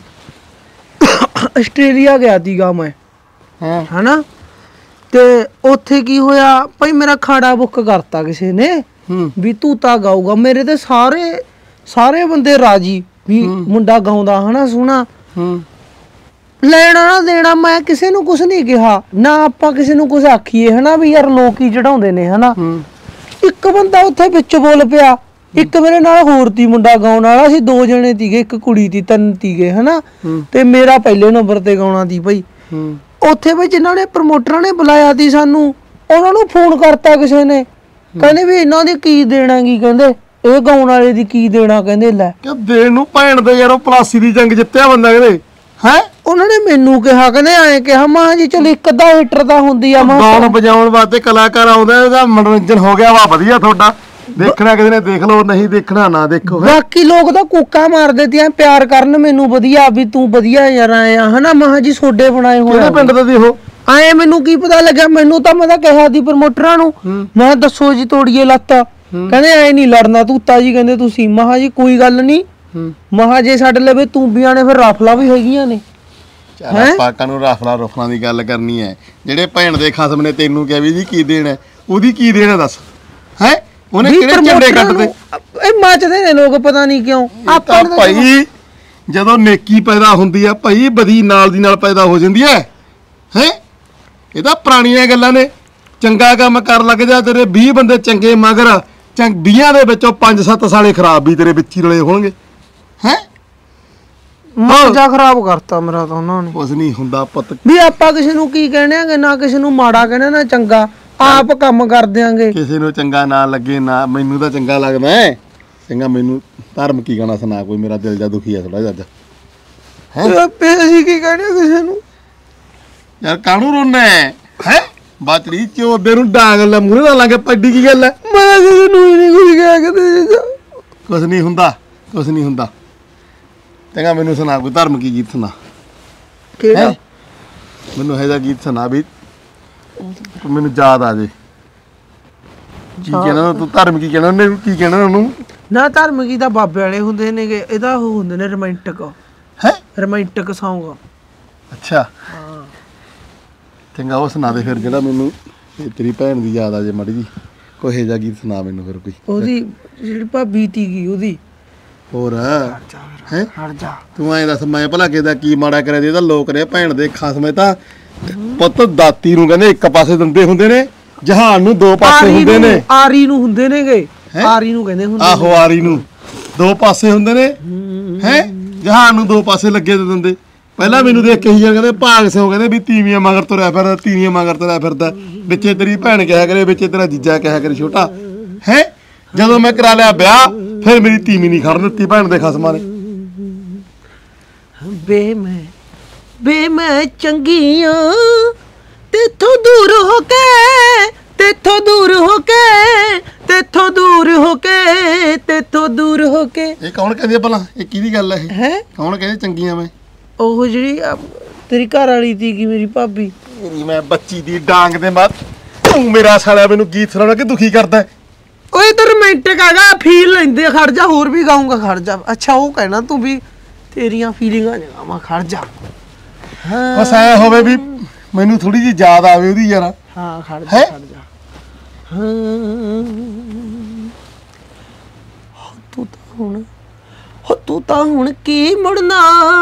ਆਸਟ੍ਰੇਲੀਆ ਗਿਆ ਸੀਗਾ ਮੈਂ ਹਾਂ ਹਨਾ ਤੇ ਉੱਥੇ ਕੀ ਹੋਇਆ ਭਾਈ ਮੇਰਾ ਖਾੜਾ ਬੁੱਕ ਕਰਤਾ ਕਿਸੇ ਨੇ ਹੂੰ ਵੀ ਤੂੰ ਤਾਂ ਗਾਊਗਾ ਮੇਰੇ ਤੇ ਸਾਰੇ ਸਾਰੇ ਬੰਦੇ ਰਾਜੀ ਵੀ ਮੁੰਡਾ ਗਾਉਂਦਾ ਹਨਾ ਸੋਹਣਾ ਹੂੰ ਲੈਣਾ ਨਾ ਦੇਣਾ ਮੈਂ ਕਿਸੇ ਨੂੰ ਕੁਝ ਨਹੀਂ ਕਿਹਾ ਨਾ ਆਪਾਂ ਕਿਸੇ ਨੂੰ ਕੁਝ ਆਖੀਏ ਹਨਾ ਵੀ ਯਾਰ ਲੋਕ ਹੀ ਚੜਾਉਂਦੇ ਨੇ ਹਨਾ ਹੂੰ ਇੱਕ ਬੰਦਾ ਉੱਥੇ ਵਿੱਚ ਬੋਲ ਪਿਆ ਇੱਕ ਮੇਰੇ ਨਾਲ ਹੋਰ ਤੀ ਮੁੰਡਾ ਗਾਉਣ ਵਾਲਾ ਸੀ ਦੋ ਜਣੇ ਤੀਗੇ ਇੱਕ ਕੁੜੀ ਤੀ ਤਿੰਨ ਤੀਗੇ ਹਨਾ ਤੇ ਮੇਰਾ ਪਹਿਲੇ ਨੰਬਰ ਤੇ ਗਾਉਣਾ ਤੀ ਭਾਈ ਹੂੰ ਉੱਥੇ ਬਈ ਜਿਨ੍ਹਾਂ ਨੇ ਪ੍ਰਮੋਟਰਾਂ ਨੇ ਬੁਲਾਇਆ ਤੀ ਸਾਨੂੰ ਉਹਨਾਂ ਨੂੰ ਫੋਨ ਕਰਤਾ ਕਿਸੇ ਨੇ ਕਹਿੰਦੇ ਵੀ ਇਹਨਾਂ ਦੀ ਕੀ ਦੇਣਾਗੀ ਕਹਿੰਦੇ ਇਹ ਗਾਉਣ ਵਾਲੇ ਦੀ ਕੀ ਦੇਣਾ ਕਹਿੰਦੇ ਲੈ ਕਿ ਦੇਣ ਨੂੰ ਭੈਣ ਦੇ ਯਾਰ ਉਹ ਪਲਾਸੀ ਦੀ ਜੰਗ ਜਿੱਤਿਆ ਬੰਦਾ ਕਹਿੰਦੇ ਹੈ ਉਹਨਾਂ ਨੇ ਮੈਨੂੰ ਕਿਹਾ ਕਹਿੰਦੇ ਐਂ ਕਿਹਾ ਮਾਂ ਜੀ ਚਲ ਇੱਕ ਅੱਧਾ ਹੀਟਰ ਤਾਂ ਹੁੰਦੀ ਆ ਮਾਂ ਗਾਉਣ ਵਜਾਉਣ ਵਾਸਤੇ ਕਲਾਕਾਰ ਆਉਂਦਾ ਉਹਦਾ ਮਨੋਰੰਜਨ ਹੋ ਗਿਆ ਵਾ ਵਧੀਆ ਤੁਹਾਡਾ ਦੇਖਣਾ ਕਿਸੇ ਨੇ ਦੇਖ ਲਓ ਨਹੀਂ ਦੇਖਣਾ ਨਾ ਦੇਖੋ ਹੈਂ। ਬਾਕੀ ਲੋਕ ਤਾਂ ਕੂਕਾ ਮਾਰਦੇ ਤੇ ਐਂ ਪਿਆਰ ਕਰਨ ਮੈਨੂੰ ਵਧੀਆ ਵੀ ਤੂੰ ਵਧੀਆ ਯਾਰ ਆਇਆ ਹਨਾ ਮਾਂ ਜੀ ਛੋਡੇ ਬਣਾਏ ਹੋਏ ਕਿਹੜੇ ਪਿੰਡ ਦੇ ਸੀ ਉਹ ਆਏ ਮੈਨੂੰ ਕੀ ਪਤਾ ਲੱਗਿਆ ਮੈਨੂੰ ਤਾਂ ਮੈਂ ਤਾਂ ਕਿਹਾ ਦੀ ਪ੍ਰਮੋਟਰਾਂ ਨੂੰ ਮੈਂ ਦੱਸੋ ਜੀ ਤੋੜੀਏ ਲੱਤ ਕਹਿੰਦੇ ਐ ਨਹੀਂ ਲੜਨਾ ਤੂਤਾ ਜੀ ਕਹਿੰਦੇ ਤੁਸੀਂ ਮਹਾ ਜੀ ਕੋਈ ਗੱਲ ਨਹੀਂ ਮਹਾ ਜੇ ਛੱਡ ਲਵੇ ਤੂੰਬੀਆਂ ਨੇ ਫਿਰ ਰਾਫਲਾ ਵੀ ਹੈਗੀਆਂ ਨੇ ਚਾਹ ਪਾਕਾਂ ਨੂੰ ਰਫਲਾ ਰਫਲਾਂ ਦੀ ਗੱਲ ਕਰਨੀ ਹੈ ਜਿਹੜੇ ਭੈਣ ਦੇ ਖਸਮ ਨੇ ਤੈਨੂੰ ਕਿਹਾ ਵੀ ਜੀ ਕੀ ਦੇਣਾ ਉਹਦੀ ਕੀ ਦੇਣਾ ਦੱਸ ਹੈ ਉਹਨੇ ਕਿਹੜੇ ਝੰਡੇ ਕੱਟਦੇ ਇਹ ਮੱਚਦੇ ਨੇ ਲੋਕ ਪਤਾ ਨਹੀਂ ਕਿਉਂ ਆਪਾਂ ਭਾਈ ਜਦੋਂ ਨੇਕੀ ਪੈਦਾ ਹੁੰਦੀ ਆ ਭਾਈ ਬਦੀ ਨਾਲ ਦੀ ਨਾਲ ਪੈਦਾ ਹੋ ਜਾਂਦੀ ਹੈ ਹੈ ਇਹ ਤਾਂ ਪੁਰਾਣੀਆਂ ਗੱਲਾਂ ਨੇ ਚੰਗਾ ਕੰਮ ਕਰ ਲੱਗ ਜਾ ਤੇਰੇ ਵੀਹ ਬੰਦੇ ਚੰਗੇ ਮਗਰ ਚੰਗ ਵੀਹਾਂ ਦੇ ਵਿੱਚੋਂ ਪੰਜ ਸੱਤ ਸਾਲੇ ਖਰਾਬ ਵੀ ਤੇਰੇ ਵਿੱਚ ਹੀ ਰਲੇ ਹੋਣਗੇ ਹੈ ਮੱਜਾ ਖਰਾਬ ਕਰਤਾ ਮੇਰਾ ਤਾਂ ਉਹਨਾਂ ਨੇ ਕੁਛ ਨਹੀਂ ਹੁੰਦਾ ਪੁੱਤ ਵੀ ਆਪਾਂ ਕਿਸੇ ਨੂੰ ਕੀ ਕਹਿਣਾਂਗੇ ਨਾ ਕਿਸੇ ਨੂੰ ਮਾੜਾ ਕਹਿਣਾ ਨਾ ਚੰਗਾ ਆਪ ਕੰਮ ਕਰ ਦਿਆਂਗੇ ਕਿਸੇ ਨੂੰ ਚੰਗਾ ਨਾ ਲੱਗੇ ਨਾ ਮੈਨੂੰ ਤਾਂ ਚੰਗਾ ਲੱਗਦਾ ਹੈ ਚੰਗਾ ਮੈਨੂੰ ਧਰਮ ਕੀ ਗਾਣਾ ਸੁਣਾ ਕੋਈ ਮੇਰਾ ਦਿਲ ਜਾ ਦੁਖੀ ਹੈ ਥੋੜਾ ਜਿਹਾ ਅੱਜ ਹੈ ਅਸੀਂ ਕੀ ਕਹਿਣਾ ਕਿਸੇ ਨੂੰ ਯਾਰ ਕਾਹਨੂੰ ਰੋਣਾ ਹੈ ਹੈ ਬਾਤੜੀ ਚੋਦੇ ਨੂੰ ਡਾਂਗ ਲੈ ਮੂਹਰੇ ਲਾ ਲਾਂਗੇ ਪੱਡੀ ਕੀ ਗੱਲ ਹੈ ਮੈਂ ਕਿਸੇ ਨੂੰ ਹੀ ਨਹੀਂ ਕੁਝ ਕਿਹਾ ਕਿਤੇ ਕੁਛ ਨਹੀਂ ਹੁੰਦਾ ਕੁਛ ਨਹੀਂ ਹੁੰਦਾ ਚੰਗਾ ਮੈਨੂੰ ਸੁਣਾ ਕੋਈ ਧਰਮ ਕੀ ਗੀਤ ਸੁਣਾ ਕਿਹੜਾ ਮੈਨੂੰ ਇਹਦਾ ਗੀਤ ਸੁਣਾ ਵੀ ਮੈਨੂੰ ਯਾਦ ਆ ਜੇ ਕੀ ਕਹਿਣਾ ਤੂੰ ਧਰਮ ਕੀ ਕਹਿਣਾ ਉਹਨੇ ਕੀ ਕਹਿਣਾ ਉਹਨੂੰ ਨਾ ਧਰਮ ਕੀ ਤਾਂ ਬਾਬੇ ਵਾਲੇ ਹੁੰਦੇ ਨੇਗੇ ਇਹਦਾ ਉਹ ਹੁੰਦੇ ਨੇ ਰੋਮਾਂਟਿਕ ਹੈ ਰੋਮਾਂਟਿਕ ਸੌਂਗ ਅੱਛਾ ਹਾਂ ਚੰਗਾ ਉਹ ਸੁਣਾ ਦੇ ਫਿਰ ਜਿਹੜਾ ਮੈਨੂੰ ਤੇਰੀ ਭੈਣ ਦੀ ਯਾਦ ਆ ਜੇ ਮੜੀ ਜੀ ਕੋਈ ਇਹੋ ਜਿਹਾ ਗੀਤ ਸੁਣਾ ਮੈਨੂੰ ਫਿਰ ਕੋਈ ਉਹਦੀ ਜਿਹੜੀ ਭਾਬੀ ਤੀਗੀ ਉਹਦੀ ਹੋਰ ਹੈ ਹਟ ਜਾ ਤੂੰ ਐਂ ਦੱਸ ਮੈਂ ਭਲਾ ਕਿਹਦਾ ਕੀ ਮਾੜਾ ਕਰਿਆ ਦੇ ਇਹਦਾ ਲੋਕ ਨੇ ਭੈਣ ਦੇ ਖਸਮੇ ਤਾਂ ਪੁੱਤ ਦਾਤੀ ਨੂੰ ਕਹਿੰਦੇ ਇੱਕ ਪਾਸੇ ਦਿੰਦੇ ਹੁੰਦੇ ਨੇ ਜਹਾਨ ਨੂੰ ਦੋ ਪਾਸੇ ਹੁੰਦੇ ਨੇ ਆਰੀ ਨੂੰ ਹੁੰਦੇ ਨੇਗੇ ਆਰੀ ਨੂੰ ਕਹਿੰਦੇ ਹੁੰਦੇ ਆਹੋ ਆਰੀ ਨੂੰ ਦੋ ਪਾਸੇ ਹੁੰਦੇ ਨੇ ਹੈ ਜਹਾਨ ਨੂੰ ਦੋ ਪਾਸੇ ਲੱਗੇ ਤੇ ਦਿੰਦੇ ਪਹਿਲਾਂ ਮੈਨੂੰ ਦੇਖ ਕੇ ਹੀ ਕਹਿੰਦੇ ਭਾਗ ਸਿਓ ਕਹਿੰਦੇ ਵੀ ਤੀਵੀਆਂ ਮਗਰ ਤੁਰਿਆ ਫਿਰਦਾ ਤੀਵੀਆਂ ਮਗਰ ਤੁਰਿਆ ਫਿਰਦਾ ਵਿੱਚੇ ਤੇਰੀ ਭੈਣ ਕਿਹਾ ਕਰੇ ਵਿੱਚੇ ਤੇਰਾ ਜੀਜਾ ਕਿਹਾ ਕਰੇ ਛੋਟਾ ਹੈ ਜਦੋਂ ਮੈਂ ਕਰਾ ਲਿਆ ਵਿਆਹ ਫਿਰ ਮੇਰੀ ਤੀਵੀਂ ਨਹੀਂ ਖੜਨ ਦਿੱਤੀ ਭੈਣ ਦੇ ਖਸਮਾਂ ਨੇ ਬੇ ਮੈਂ ਬੇ ਮੈਂ ਚੰਗੀਆਂ ਤੇਥੋਂ ਦੂਰ ਹੋ ਕੇ ਤੇਥੋਂ ਦੂਰ ਹੋ ਕੇ ਤੇਥੋਂ ਦੂਰ ਹੋ ਕੇ ਤੇਥੋਂ ਦੂਰ ਹੋ ਕੇ ਇਹ ਕੌਣ ਕਹਿੰਦੀ ਆ ਭਲਾ ਇਹ ਕਿਹਦੀ ਗੱਲ ਹੈ ਇਹ ਹੈ ਕੌਣ ਕਹਿੰਦੇ ਚੰਗੀਆਂ ਮੈਂ ਉਹ ਜਿਹੜੀ ਆ, ਤੇਰੀ ਘਰ ਵਾਲੀ ਤੀ ਕੀ ਮੇਰੀ ਭਾਬੀ ਮੇਰੀ ਮੈਂ ਬੱਚੀ ਦੀ ਡਾਂਗ ਦੇ ਮੱਤ ਤੂੰ ਮੇਰਾ ਸਾਲਿਆ ਮੈਨੂੰ ਗੀਤ ਸੁਣਾਉਣਾ ਕਿ ਦੁਖੀ ਕਰਦਾ ਓਏ ਤੇ ਰੋਮਾਂਟਿਕ ਹੈਗਾ ਫੀਲ ਲੈਂਦੇ ਖੜ ਜਾ ਹੋਰ ਵੀ ਗਾਉਂਗਾ ਖੜ ਜਾ ਅੱਛਾ ਉਹ ਕਹਿਣਾ ਤੂੰ ਵੀ ਤੇਰੀਆਂ ਫੀਲਿੰਗਾਂ ਨੇ ਗਾਵਾਂ ਖੜ ਜਾ ਹਾਂ ਬਸ ਐ ਹੋਵੇ ਵੀ ਮੈਨੂੰ ਥੋੜੀ ਜਿਹੀ ਯਾਦ ਆਵੇ ਉਹਦੀ ਯਾਰ ਹਾਂ ਖੜ ਜਾ ਹੈਂ? ਖੜ ਜਾ ਹਾਂ ਤੂੰ ਤਾਂ ਹੁਣ ਹੋ ਤੂੰ ਤਾਂ ਹੁਣ ਕੀ ਮੁੜਨਾ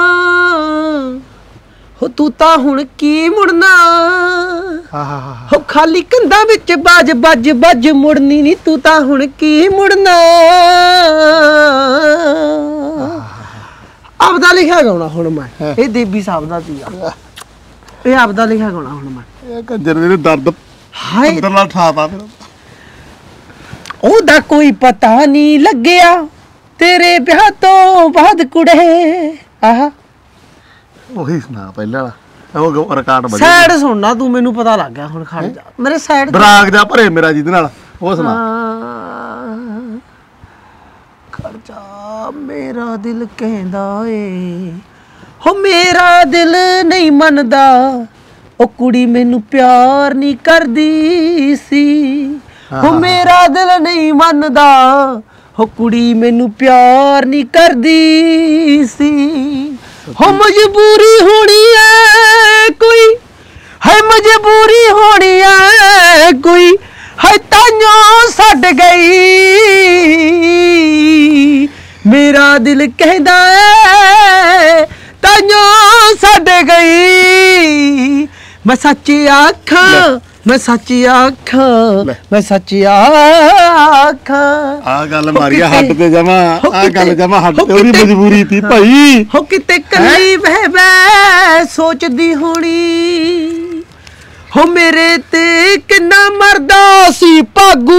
ਹੋ ਤੂੰ ਤਾਂ ਹੁਣ ਕੀ ਮੁੜਨਾ ਹਾਂ ਹਾਂ ਹਾਂ ਹੋ ਖਾਲੀ ਕੰਧਾਂ ਵਿੱਚ ਬਾਜ ਬੱਜ ਬੱਜ ਮੁੜਨੀ ਨਹੀਂ ਤੂੰ ਤਾਂ ਹੁਣ ਕੀ ਮੁੜਨਾ ਆਪਦਾ ਲਿਖਿਆ ਗਾਉਣਾ ਹੁਣ ਮੈਂ ਇਹ ਦੇਵੀ ਸਾਹਿਬ ਦਾ ਸੀਗਾ ਇਹ ਆਪਦਾ ਲਿਖਿਆ ਗਾਉਣਾ ਹੁਣ ਮੈਂ ਇਹ ਕੰਜਰ ਦੇ ਦਰਦ ਹਾਏ ਅੰਦਰਲਾ ਠਾਤਾ ਫਿਰ ਉਹਦਾ ਕੋਈ ਪਤਾ ਨਹੀਂ ਲੱਗਿਆ ਤੇਰੇ ਵਿਆਹ ਤੋਂ ਬਾਅਦ ਕੁੜੇ ਆਹ ਉਹੀ ਸੁਣਾ ਪਹਿਲਾਂ ਵਾਲਾ ਉਹ ਰਿਕਾਰਡ ਬਣ ਸਾਈਡ ਸੁਣਨਾ ਤੂੰ ਮੈਨੂੰ ਪਤਾ ਲੱਗ ਗਿਆ ਹੁਣ ਖੜ ਜਾ ਮੇਰੇ ਸਾਈਡ ਬਰਾਗ ਜਾ ਭਰੇ ਮੇਰਾ ਜਿਹਦੇ ਨਾਲ ਉਹ ਸੁਣਾ ਖੜ ਜਾ ਮੇਰਾ ਦਿਲ ਕਹਿੰਦਾ ਏ ਹੋ ਮੇਰਾ ਦਿਲ ਨਹੀਂ ਮੰਨਦਾ ਉਹ ਕੁੜੀ ਮੈਨੂੰ ਪਿਆਰ ਨਹੀਂ ਕਰਦੀ ਸੀ ਹੋ ਮੇਰਾ ਦਿਲ ਨਹੀਂ ਮੰਨਦਾ ਹੋ ਕੁੜੀ ਮੈਨੂੰ ਪਿਆਰ ਨਹੀਂ ਕਰਦੀ ਸੀ ਹੋ ਮਜਬੂਰੀ ਹੋਣੀ ਐ ਕੋਈ ਹੈ ਮਜਬੂਰੀ ਹੋਣੀ ਐ ਕੋਈ ਹੈ ਤਾਂਿਓ ਛੱਡ ਗਈ ਮੇਰਾ ਦਿਲ ਕਹਿੰਦਾ ਐ ਤਾਂਿਓ ਛੱਡ ਗਈ ਮੈਂ ਸੱਚ ਆਖਾਂ ਮੈਂ ਸੱਚ ਆਖਾਂ ਮੈਂ ਸੱਚ ਆਖਾਂ ਆ ਗੱਲ ਮਾਰੀਆ ਹੱਡ ਤੇ ਜਮਾ ਆ ਗੱਲ ਜਮਾ ਹੱਡ ਤੇ ਉਹਦੀ ਮਜਬੂਰੀ ਸੀ ਭਾਈ ਹੋ ਕਿਤੇ ਕੱਲੀ ਬਹਿ ਬਹਿ ਸੋਚਦੀ ਹੋਣੀ ਹੋ ਮੇਰੇ ਤੇ ਕਿੰਨਾ ਮਰਦਾ ਸੀ ਭਾਗੂ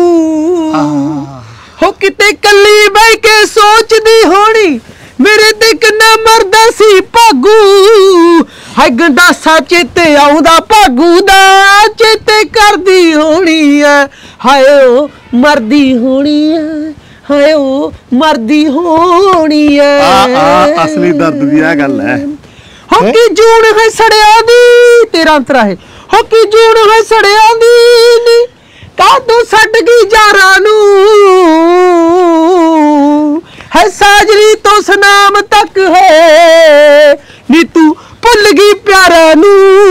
ਹੋ ਕਿਤੇ ਕੱਲੀ ਬਹਿ ਕੇ ਸੋਚਦੀ ਹੋਣੀ ਮੇਰੇ ਤੇ ਕਿੰਨਾ ਮਰਦਾ ਸੀ ਭਾਗੂ ਹਾਏ ਗੰਡਾਸਾ ਚੇਤੇ ਆਉਂਦਾ ਭਾਗੂ ਦਾ ਚੇਤੇ ਕਰਦੀ ਹੋਣੀ ਐ ਹਾਏ ਉਹ ਮਰਦੀ ਹੋਣੀ ਐ ਹਾਏ ਉਹ ਮਰਦੀ ਹੋਣੀ ਐ ਆ ਆ ਅਸਲੀ ਦਰਦ ਦੀ ਆ ਗੱਲ ਹੈ ਹੋ ਕੀ ਜੂਣ ਹੈ ਸੜਿਆਂ ਦੀ ਤੇਰਾ ਅੰਤਰਾ ਹੈ ਹੋ ਕੀ ਜੂਣ ਹੈ ਸੜਿਆਂ ਦੀ ਨੀ ਕਾਦੋਂ ਛੱਡ ਗਈ ਯਾਰਾਂ ਨੂੰ ਹੈ ਸਾਜਰੀ ਤੋਂ ਸਨਾਮ ਤੱਕ ਹੈ ਨੀ ਤੂੰ ਭੁੱਲ ਗਈ ਪਿਆਰਾਂ ਨੂੰ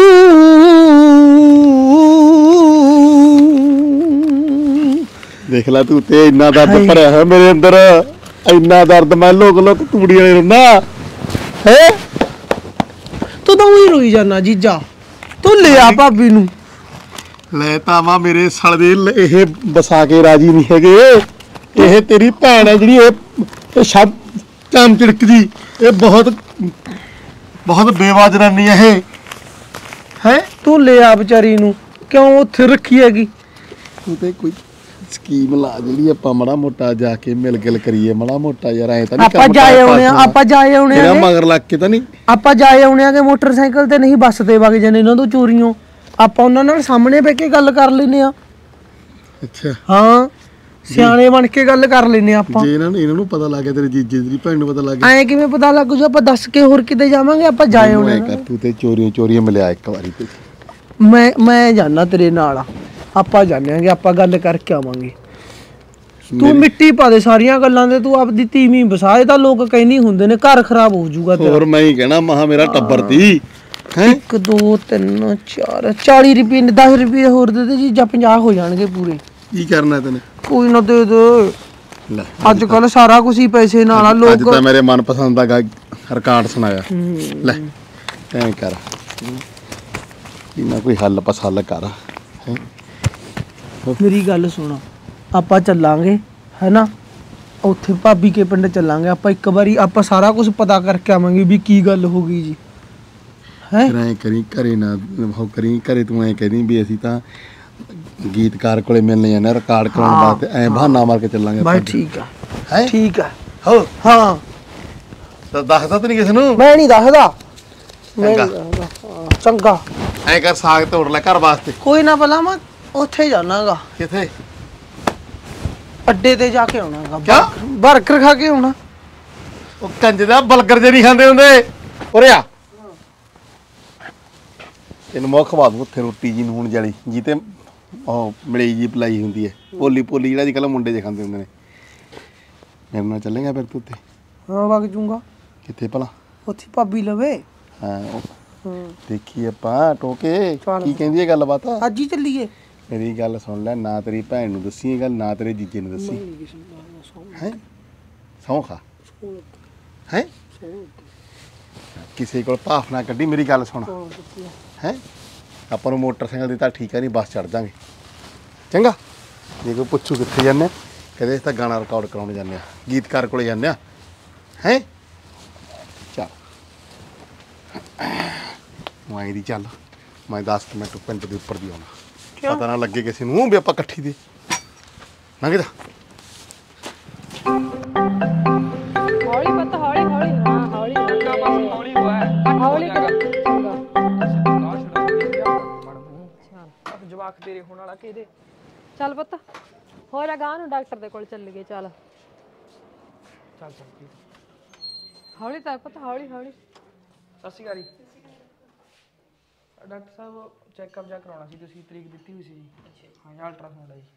ਦੇਖ ਲੈ ਤੂੰ ਤੇ ਇੰਨਾ ਦਰਦ ਭਰਿਆ ਹੋਇਆ ਮੇਰੇ ਅੰਦਰ ਇੰਨਾ ਦਰਦ ਮੈਂ ਲੋਕ ਲੋਕ ਤੂੜੀਆਂ ਨੇ ਰੋਣਾ ਹੈ ਤੂੰ ਤਾਂ ਉਹੀ ਰੋਈ ਜਾਣਾ ਜੀਜਾ ਤੂੰ ਲਿਆ ਭਾਬੀ ਨੂੰ ਲੈ ਤਾਵਾ ਮੇਰੇ ਸਲਦੇ ਇਹ ਬਸਾ ਕੇ ਰਾਜੀ ਨਹੀਂ ਹੈਗੇ ਇਹ ਤੇਰੀ ਭੈਣ ਹੈ ਜਿਹੜੀ ਇਹ ਇਹ ਸ਼ਬ ਚਮ ਚਿੜਕਦੀ ਇਹ ਬਹੁਤ ਬਹੁਤ ਬੇਵਾਜਰਾਨੀ ਹੈ ਇਹ ਹੈ ਤੂੰ ਲਿਆ ਵਿਚਾਰੀ ਨੂੰ ਕਿਉਂ ਉੱਥੇ ਰੱਖੀ ਹੈਗੀ ਤੂੰ ਤੇ ਕੋਈ ਸਕੀਮ ਲਾ ਜਿਹੜੀ ਆਪਾਂ ਮੜਾ ਮੋਟਾ ਜਾ ਕੇ ਮਿਲ ਗਿਲ ਕਰੀਏ ਮੜਾ ਮੋਟਾ ਯਾਰ ਐ ਤਾਂ ਨਹੀਂ ਆਪਾਂ ਜਾਏ ਆਉਣੇ ਆ ਆਪਾਂ ਜਾਏ ਆਉਣੇ ਤੇਰਾ ਆ ਮਗਰ ਲੱਗ ਕੇ ਤਾਂ ਨਹੀਂ ਆਪਾਂ ਜਾਏ ਆਉਣੇ ਆਗੇ ਮੋਟਰਸਾਈਕਲ ਤੇ ਨਹੀਂ ਬੱਸ ਤੇ ਵਗ ਜਾਣੇ ਇਹਨਾਂ ਤੋਂ ਚੋਰੀਆਂ ਆਪਾਂ ਉਹਨਾਂ ਨਾਲ ਸਾਹਮਣੇ ਬਹਿ ਕੇ ਗੱਲ ਕਰ ਲੈਨੇ ਆ ਅੱਛਾ ਹਾਂ ਸਿਆਣੇ ਬਣ ਕੇ ਗੱਲ ਕਰ ਲੈਨੇ ਆ ਆਪਾਂ ਜੇ ਇਹਨਾਂ ਨੂੰ ਇਹਨਾਂ ਨੂੰ ਪਤਾ ਲੱਗ ਗਿਆ ਤੇਰੇ ਜੀਜੇ ਦੀ ਭੈਣ ਨੂੰ ਪਤਾ ਲੱਗ ਗਿਆ ਐ ਕਿਵੇਂ ਪਤਾ ਲੱਗੂ ਜੇ ਆਪਾਂ ਦੱਸ ਕੇ ਹੋਰ ਕਿਤੇ ਜਾਵਾਂਗੇ ਆਪਾਂ ਜਾਏ ਆਉਣੇ ਐ ਕਰ ਤੂੰ ਤੇ ਚੋਰੀਆਂ ਚੋਰੀਆਂ ਮਿਲਿਆ ਇੱਕ ਵਾਰੀ ਤੇ ਮੈਂ ਮੈਂ ਜਾਣਾ ਤੇਰੇ ਨਾਲ ਆਪਾਂ ਜਾਣਾਂਗੇ ਆਪਾਂ ਗੱਲ ਕਰਕੇ ਆਵਾਂਗੇ ਤੂੰ ਮਿੱਟੀ ਪਾ ਦੇ ਸਾਰੀਆਂ ਗੱਲਾਂ ਦੇ ਤੂੰ ਆਪਦੀ ਤੀਵੀਂ ਵਸਾ ਇਹ ਤਾਂ ਲੋਕ ਕਹਿੰਦੇ ਹੁੰਦੇ ਨੇ ਘਰ ਖਰਾਬ ਹੋ ਜਾਊਗਾ ਤੇਰਾ ਹੋਰ ਮੈਂ ਹੀ ਕਹਿਣਾ ਮਹਾ ਮੇਰਾ ਟੱਬਰ ਤੀ ਹੈ ਇੱਕ ਦੋ ਤਿੰਨ ਚਾਰ ਚਾਲੀ ਰੁਪਏ ਦਸ ਰੁਪਏ ਹੋਰ ਦੇ ਦੇ ਜੀ ਜਾਂ ਪੰਜਾਹ ਹੋ ਜਾਣਗੇ ਪੂਰੇ ਕੀ ਕਰਨਾ ਤੈਨੇ ਕੋਈ ਨਾ ਦੇ ਦੇ ਲੈ ਅੱਜ ਕੱਲ ਸਾਰਾ ਕੁਝ ਹੀ ਪੈਸੇ ਨਾਲ ਆ ਅੱਜ ਲੋਕ ਤਾਂ ਮੇਰੇ ਮਨਪਸੰਦ ਦਾ ਰਿਕਾਰਡ ਸੁਣਾਇਆ ਲੈ ਐਂ ਕਰ ਇਹਨਾਂ ਕੋਈ ਹੱਲ ਪਸ ਹੱਲ ਕਰ ਹੈਂ। ਮੇਰੀ ਗੱਲ ਸੁਣ ਆਪਾਂ ਚੱਲਾਂਗੇ ਹੈਨਾ ਉੱਥੇ ਭਾਬੀ ਕੇ ਪਿੰਡ ਚੱਲਾਂਗੇ ਆਪਾਂ ਇੱਕ ਵਾਰੀ ਆਪਾਂ ਸਾਰਾ ਕੁਝ ਪਤਾ ਕਰਕੇ ਆਵਾਂਗੇ ਵੀ ਕੀ ਗੱਲ ਹੋ ਗਈ ਜੀ ਹੈਂ? ਫਿਰ ਐਂ ਕਰੀ ਘਰੇ ਨਾ ਉਹ ਕਰੀ ਘਰੇ ਤੂੰ ਐਂ ਕਹਦੀ ਵੀ ਅਸੀਂ ਤਾਂ ਗੀਤਕਾਰ ਕੋਲੇ ਮਿਲਣੇ ਜਾਂਦੇ ਰਿਕਾਰਡ ਕਰਾਉਣ ਵਾਸਤੇ ਐਂ ਬਹਾਨਾ ਮਾਰ ਕੇ ਚੱਲਾਂਗੇ ਬਸ ਠੀਕ ਆ ਹੈ ਠੀਕ ਆ ਹੋ ਹਾਂ ਤਾਂ ਦੱਸਦਾ ਤਾਂ ਨਹੀਂ ਕਿਸੇ ਨੂੰ ਮੈਂ ਨਹੀਂ ਦੱਸਦਾ ਮੈਂ ਚੰਗਾ। ਨਹੀਂ ਦੱਸਦਾ। ਹਾਂ, ਚੰਗਾ ਐਂ ਕਰ ਸਾਗ ਤੋੜ ਲੈ ਘਰ ਵਾਸਤੇ ਕੋਈ ਨਾ ਭਲਾ ਮੈਂ ਉੱਥੇ ਜਾਣਾਗਾ ਕਿੱਥੇ ਅੱਡੇ ਤੇ ਜਾ ਕੇ ਆਉਣਾਗਾ ਕਿਆ? ਬਰਗਰ ਖਾ ਕੇ ਆਉਣਾ ਉਹ ਕੰਜ ਦਾ ਬਲਗਰ ਜੇ ਨਹੀਂ ਖਾਂਦੇ ਹੁੰਦੇ ਉਰੇ ਆ ਤੈਨੂੰ ਮੁੱਖ ਖਵਾ ਦੂੰ ਉੱਥੇ ਰੋਟੀ ਜੀ ਨੂਣ ਜਲੀ ਜੀ ਤੇ ਉਹ ਮਲਈ ਜੀ ਪਲਾਈ ਹੁੰਦੀ ਹੈ ਪੋਲੀ ਪੋਲੀ ਜਿਹੜਾ ਅੱਜ ਕੱਲ੍ਹ ਮੁੰਡੇ ਜੇ ਖਾਂਦੇ ਹੁੰਦੇ ਨੇ ਮੇਰੇ ਨਾਲ ਚੱਲੇਗਾ ਫਿਰ ਤੂੰ ਉੱਥੇ ਹਾਂ ਵਗ ਜੂੰਗਾ ਕਿੱਥੇ ਭਲਾ ਉੱਥੇ ਭਾਬੀ ਲਵੇ ਹਾਂ ਉਹ ਹੂੰ ਦੇਖੀ ਆਪਾਂ ਟੋਕੇ ਚੱਲ। ਕੀ ਕਹਿੰਦੀ ਹੈ ਗੱਲਬਾਤ ਅੱਜ ਹੀ ਚੱਲੀਏ ਮੇਰੀ ਗੱਲ ਸੁਣ ਲੈ ਨਾ ਤੇਰੀ ਭੈਣ ਨੂੰ ਦੱਸੀ ਇਹ ਗੱਲ ਨਾ ਤੇਰੇ ਜੀਜੇ ਨੂੰ ਦੱਸੀ ਹੈ ਸੌਂ ਖਾ ਹੈ ਕਿਸੇ ਕੋਲ ਭਾਫ ਨਾ ਕੱਢੀ ਮੇਰੀ ਗੱਲ ਸੁਣ ਹੈ ਆਪਾਂ ਨੂੰ ਮੋਟਰਸਾਈਕਲ ਦੀ ਤਾਂ ਠੀਕ ਹੈ ਨਹੀਂ ਬੱਸ ਚੜ ਜਾਾਂਗੇ ਚੰਗਾ ਜੇ ਕੋਈ ਪੁੱਛੂ ਕਿੱਥੇ ਜਾਂਦੇ ਕਦੇ ਅਸੀਂ ਤਾਂ ਗਾਣਾ ਰਿਕਾਰਡ ਕਰਾਉਣ ਜਾਂਦੇ ਆ ਗੀਤਕਾਰ ਕੋਲੇ ਜਾਂਦੇ ਆ ਹੈ ਚੱਲ ਮੈਂ ਦੀ ਚੱਲ ਮੈਂ ਦਸ ਮਿੰਟ ਪਿੰਡ ਦੇ ਉੱਪਰ ਦੀ ਆਉਣਾ ਪਤਾ ਨਾ ਲੱਗੇ ਕਿਸੇ ਨੂੰ ਵੀ ਆਪਾਂ ਇਕੱਠੀ ਦੇ ਲੰਘ ਜਾ ਹੌਲੀ ਪੁੱਤ ਹੌਲੀ ਹੌਲੀ ਹਾਂ ਹੌਲੀ ਹੌਲੀ ਹੋਇਆ ਹੌਲੀ ਕਰ ਚੰਗਾ ਜਵਾਕ ਤੇਰੇ ਹੋਣ ਵਾਲਾ ਕਿਹਦੇ ਚੱਲ ਪੁੱਤ ਹੋਰ ਅਗਾਂਹ ਨੂੰ ਡਾਕਟਰ ਦੇ ਕੋਲ ਚੱਲ ਗਏ ਚੱਲ ਚੱਲ ਚੱਲ ਠੀਕ ਹੌਲੀ ਤਾਂ ਪੁੱਤ ਹੌਲੀ ਹੌਲੀ ਸਤਿ ਸ਼੍ਰੀ ਅਕਾਲ ਜੀ ਡਾਕਟਰ ਸਾਹਿਬ ਚੈੱਕਅਪ ਜਾ ਕਰਾਉਣਾ ਸੀ ਤੁਸੀਂ ਤਰੀਕ ਦਿੱਤੀ ਹੋਈ ਸੀ ਜੀ ਹਾਂ ਅਲਟਰਾਸਾਊਂਡ ਹੈ ਜੀ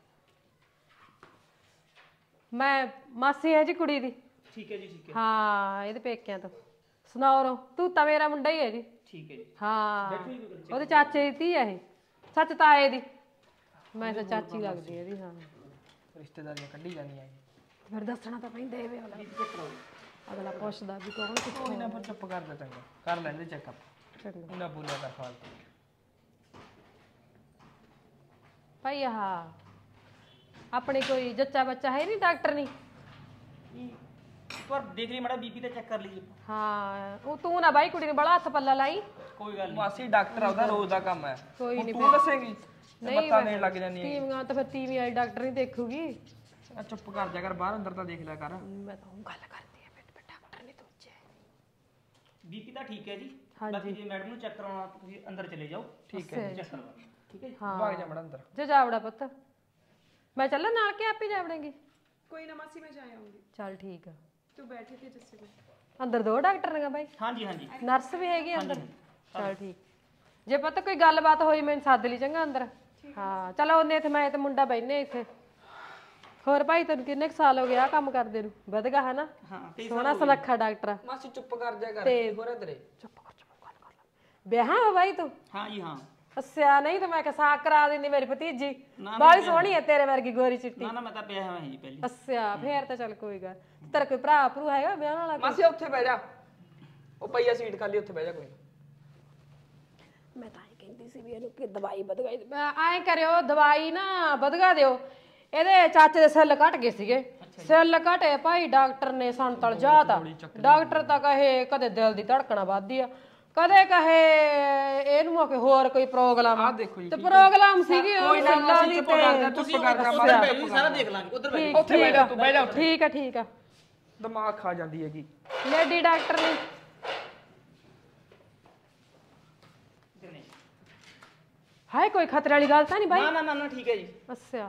ਮੈਂ ਮਾਸੀ ਹੈ ਜੀ ਕੁੜੀ ਦੀ ਠੀਕ ਹੈ ਜੀ ਠੀਕ ਹੈ ਹਾਂ ਇਹਦੇ ਪੇਕਿਆਂ ਤੋਂ ਸੁਣਾਓ ਰੋ ਤੂੰ ਤਾਂ ਮੇਰਾ ਮੁੰਡਾ ਹੀ ਹੈ ਜੀ ਠੀਕ ਹੈ ਜੀ ਹਾਂ ਉਹਦੇ ਚਾਚੇ ਦੀ ਧੀ ਹੈ ਇਹ ਸੱਚ ਤਾਏ ਦੀ ਮੈਂ ਤਾਂ ਚਾਚੀ ਲੱਗਦੀ ਇਹਦੀ ਹਾਂ ਰਿਸ਼ਤੇਦਾਰੀਆਂ ਕੱਢੀ ਜਾਂਦੀਆਂ ਜੀ ਫਿਰ ਦੱਸਣਾ ਤਾਂ ਪੈਂਦਾ ਇਹ ਵੇਲਾ ਅਗਲਾ ਪੁੱਛਦਾ ਵੀ ਕੌਣ ਕਿੱਥੋਂ ਕੋਈ ਨਾ ਪਰ ਚੁੱਪ ਕਰ ਦੇ ਚੰਗਾ ਕਰ ਲੈਂਦੇ ਚੈੱਕਅਪ ਚੰਗਾ ਉਹਨਾਂ ਬੋਲਿਆ ਕਰ ਫਾਲਤੂ ਭਾਈ ਆਹ ਆਪਣੇ ਕੋਈ ਜੱਚਾ ਬੱਚਾ ਹੈ ਨਹੀਂ ਡਾਕਟਰ ਨਹੀਂ ਪਰ ਦੇਖ ਲਈ ਮਾੜਾ ਬੀਪੀ ਤਾਂ ਚੈੱਕ ਕਰ ਲਈਏ ਹਾਂ ਉਹ ਤੂੰ ਨਾ ਬਾਈ ਕੁੜੀ ਨੂੰ ਬੜਾ ਹੱਥ ਪੱਲਾ ਲਾਈ ਕੋਈ ਗੱਲ ਨਹੀਂ ਮਾਸੀ ਡਾਕਟਰ ਆਉਦਾ ਰੋਜ਼ ਦਾ ਕੰਮ ਹੈ ਕੋਈ ਹੁਣ ਨਹੀਂ ਤੂੰ ਦੱਸੇਂਗੀ ਨਹੀਂ ਮੱਤਾ ਦੇਣ ਲੱਗ ਜਾਨੀ ਹੈ ਤੀਵੀਆਂ ਤਾਂ ਫਿਰ ਤੀਵੀਂ ਵਾਲੀ ਡਾਕਟਰ ਨਹੀਂ ਦੇਖੂਗੀ ਆ ਚੁੱਪ ਕਰ ਜਾ ਕਰ ਬਾਹਰ ਅੰਦਰ ਤਾਂ ਦੇਖ ਲਿਆ ਕਰ ਮੈਂ ਤਾਂ ਉਹ ਗੱਲ ਕਰਦੀ ਆ ਬੇਟ ਡਾਕਟਰ ਨਹੀਂ ਦੂਜੇ ਬੀਪੀ ਤਾਂ ਠੀਕ ਹੈ ਜੀ ਹਾਂਜੀ। ਬਾਕੀ ਜੇ ਮੈਡਮ ਨੂੰ ਚੈੱਕ ਕਰਾਉਣਾ ਤਾਂ ਤੁਸੀਂ ਅੰਦਰ ਚਲੇ ਜਾਓ ਠੀਕ ਹੈ ਚੈੱਕ ਕਰਵਾ ਠੀਕ ਹੈ ਜੀ ਹਾਂ ਭਾਗ ਜਾ ਮੜਾ ਅੰਦਰ ਜੇ ਜਾਵੜਾ ਪੁੱਤ ਮੈਂ ਚੱਲਾਂ ਨਾਲ ਕੇ ਆਪੇ ਜਾਵੜੇਂਗੀ ਕੋਈ ਨਾ ਮਾਸੀ ਮੈਂ ਜਾ ਆਉਂਗੀ ਚੱਲ ਠੀਕ ਆ ਤੂੰ ਬੈਠੀ ਤੇ ਜੱਸੇ ਕੋਲ ਅੰਦਰ ਦੋ ਡਾਕਟਰ ਨੇ ਬਾਈ ਹਾਂਜੀ ਹਾਂਜੀ ਨਰਸ ਵੀ ਹੈਗੀ ਆ ਅੰਦਰ ਚੱਲ ਠੀਕ ਜੇ ਪਤਾ ਕੋਈ ਗੱਲਬਾਤ ਹੋਈ ਮੈਨੂੰ ਸੱਦ ਲਈ ਚੰਗਾ ਅੰਦਰ ਹਾਂ ਚਲੋ ਉਹਨੇ ਤੇ ਮੈਂ ਤੇ ਮੁੰਡਾ ਬੈਠਨੇ ਇੱਥੇ ਹੋਰ ਭਾਈ ਤੈਨੂੰ ਕਿੰਨੇ ਕੁ ਸਾਲ ਹੋ ਗਏ ਆ ਕੰਮ ਕਰਦੇ ਨੂੰ ਵਧਗਾ ਹੈ ਨਾ ਹਾਂ ਸੋਹਣਾ ਸੁਨੱਖਾ ਡਾਕਟਰ ਆ ਮਾਸੀ ਚੁੱਪ ਕਰ ਜਾ ਕਰ ਤੇ ਹੋਰੇ ਤੇਰੇ ਚੁੱਪ ਕਰ ਚੁੱਪ ਗੱਲ ਕਰ ਲੈ ਵਿਆਹਾਂ ਵਾ ਬਾਈ ਤੂੰ ਹਾਂ ਜੀ ਹਾਂ ਅੱਛਾ ਨਹੀਂ ਤਾਂ ਮੈਂ ਕਿਹਾ ਸਾਕ ਕਰਾ ਦਿੰਦੀ ਮੇਰੀ ਭਤੀਜੀ ਬਾਲੀ ਸੋਹਣੀ ਹੈ ਤੇਰੇ ਵਰਗੀ ਗੋਰੀ ਚਿੱਟੀ ਨਾ ਨਾ ਮੈਂ ਤਾਂ ਪਿਆ ਹੋਇਆ ਜੀ ਪਹਿਲੇ ਅੱਛਾ ਫੇਰ ਤਾਂ ਚੱਲ ਕੋਈ ਗੱਲ ਤੇਰਾ ਕੋਈ ਭਰਾ ਭਰੂ ਹੈਗਾ ਵਿਆਹ ਵਾਲਾ ਕੋਈ? ਮਾਸੀ ਉੱਥੇ ਬਹਿ ਜਾ ਉਹ ਪਈਆ ਸੀਟ ਖਾਲੀ ਉੱਥੇ ਬਹਿ ਜਾ ਕੋਈ ਮੈਂ ਤਾਂ ਇਹ ਕਹਿੰਦੀ ਸੀ ਵੀ ਇਹਨੂੰ ਕਿ ਦਵਾਈ ਵਧਗਾਈ ਐਂ ਕਰਿਓ ਦਵਾਈ ਨਾ ਵਧਗਾ ਦਿਓ ਇਹਦੇ ਚਾਚੇ ਦੇ ਸੈੱਲ ਘਟ ਗਏ ਸੀਗੇ ਸੈੱਲ ਘਟੇ ਭਾਈ ਡਾਕਟਰ ਨੇ ਸੰਤਲ ਜਾਤਾ ਡਾਕਟਰ ਤਾਂ ਕਹੇ ਕਦੇ ਦਿਲ ਦੀ ਧੜਕਣਾ ਵੱਧਦੀ ਆ ਕਦੇ ਕਹੇ ਇਹਨੂੰ ਆ ਕੇ ਹੋਰ ਕੋਈ ਪ੍ਰੋਗਰਾਮ ਆਹ ਦੇਖੋ ਜੀ ਤੇ ਪ੍ਰੋਗਰਾਮ ਸੀਗੇ ਕੋਈ ਨਾ ਮਾਸੀ ਚੁੱਪ ਕਰ ਜਾ ਚੁੱਪ ਕਰ ਜਾ ਮਾਸੀ ਸਾਰਾ ਦੇਖ ਲਾਂਗੇ ਉਧਰ ਠੀਕ ਉੱਥੇ ਬਹਿ ਜਾ ਤੂੰ ਬਹਿ ਜਾ ਠੀਕ ਆ ਠੀਕ ਆ ਦਿਮਾਗ ਖਾ ਜਾਂਦੀ ਹੈਗੀ ਲੇਡੀ ਡਾਕਟਰ ਨੇ ਹਾਏ ਕੋਈ ਖਤਰੇ ਵਾਲੀ ਗੱਲ ਤਾਂ ਨਹੀਂ ਬਾਈ ਨਾ ਨਾ ਨਾ ਠੀਕ ਹੈ ਜੀ ਅੱਛਾ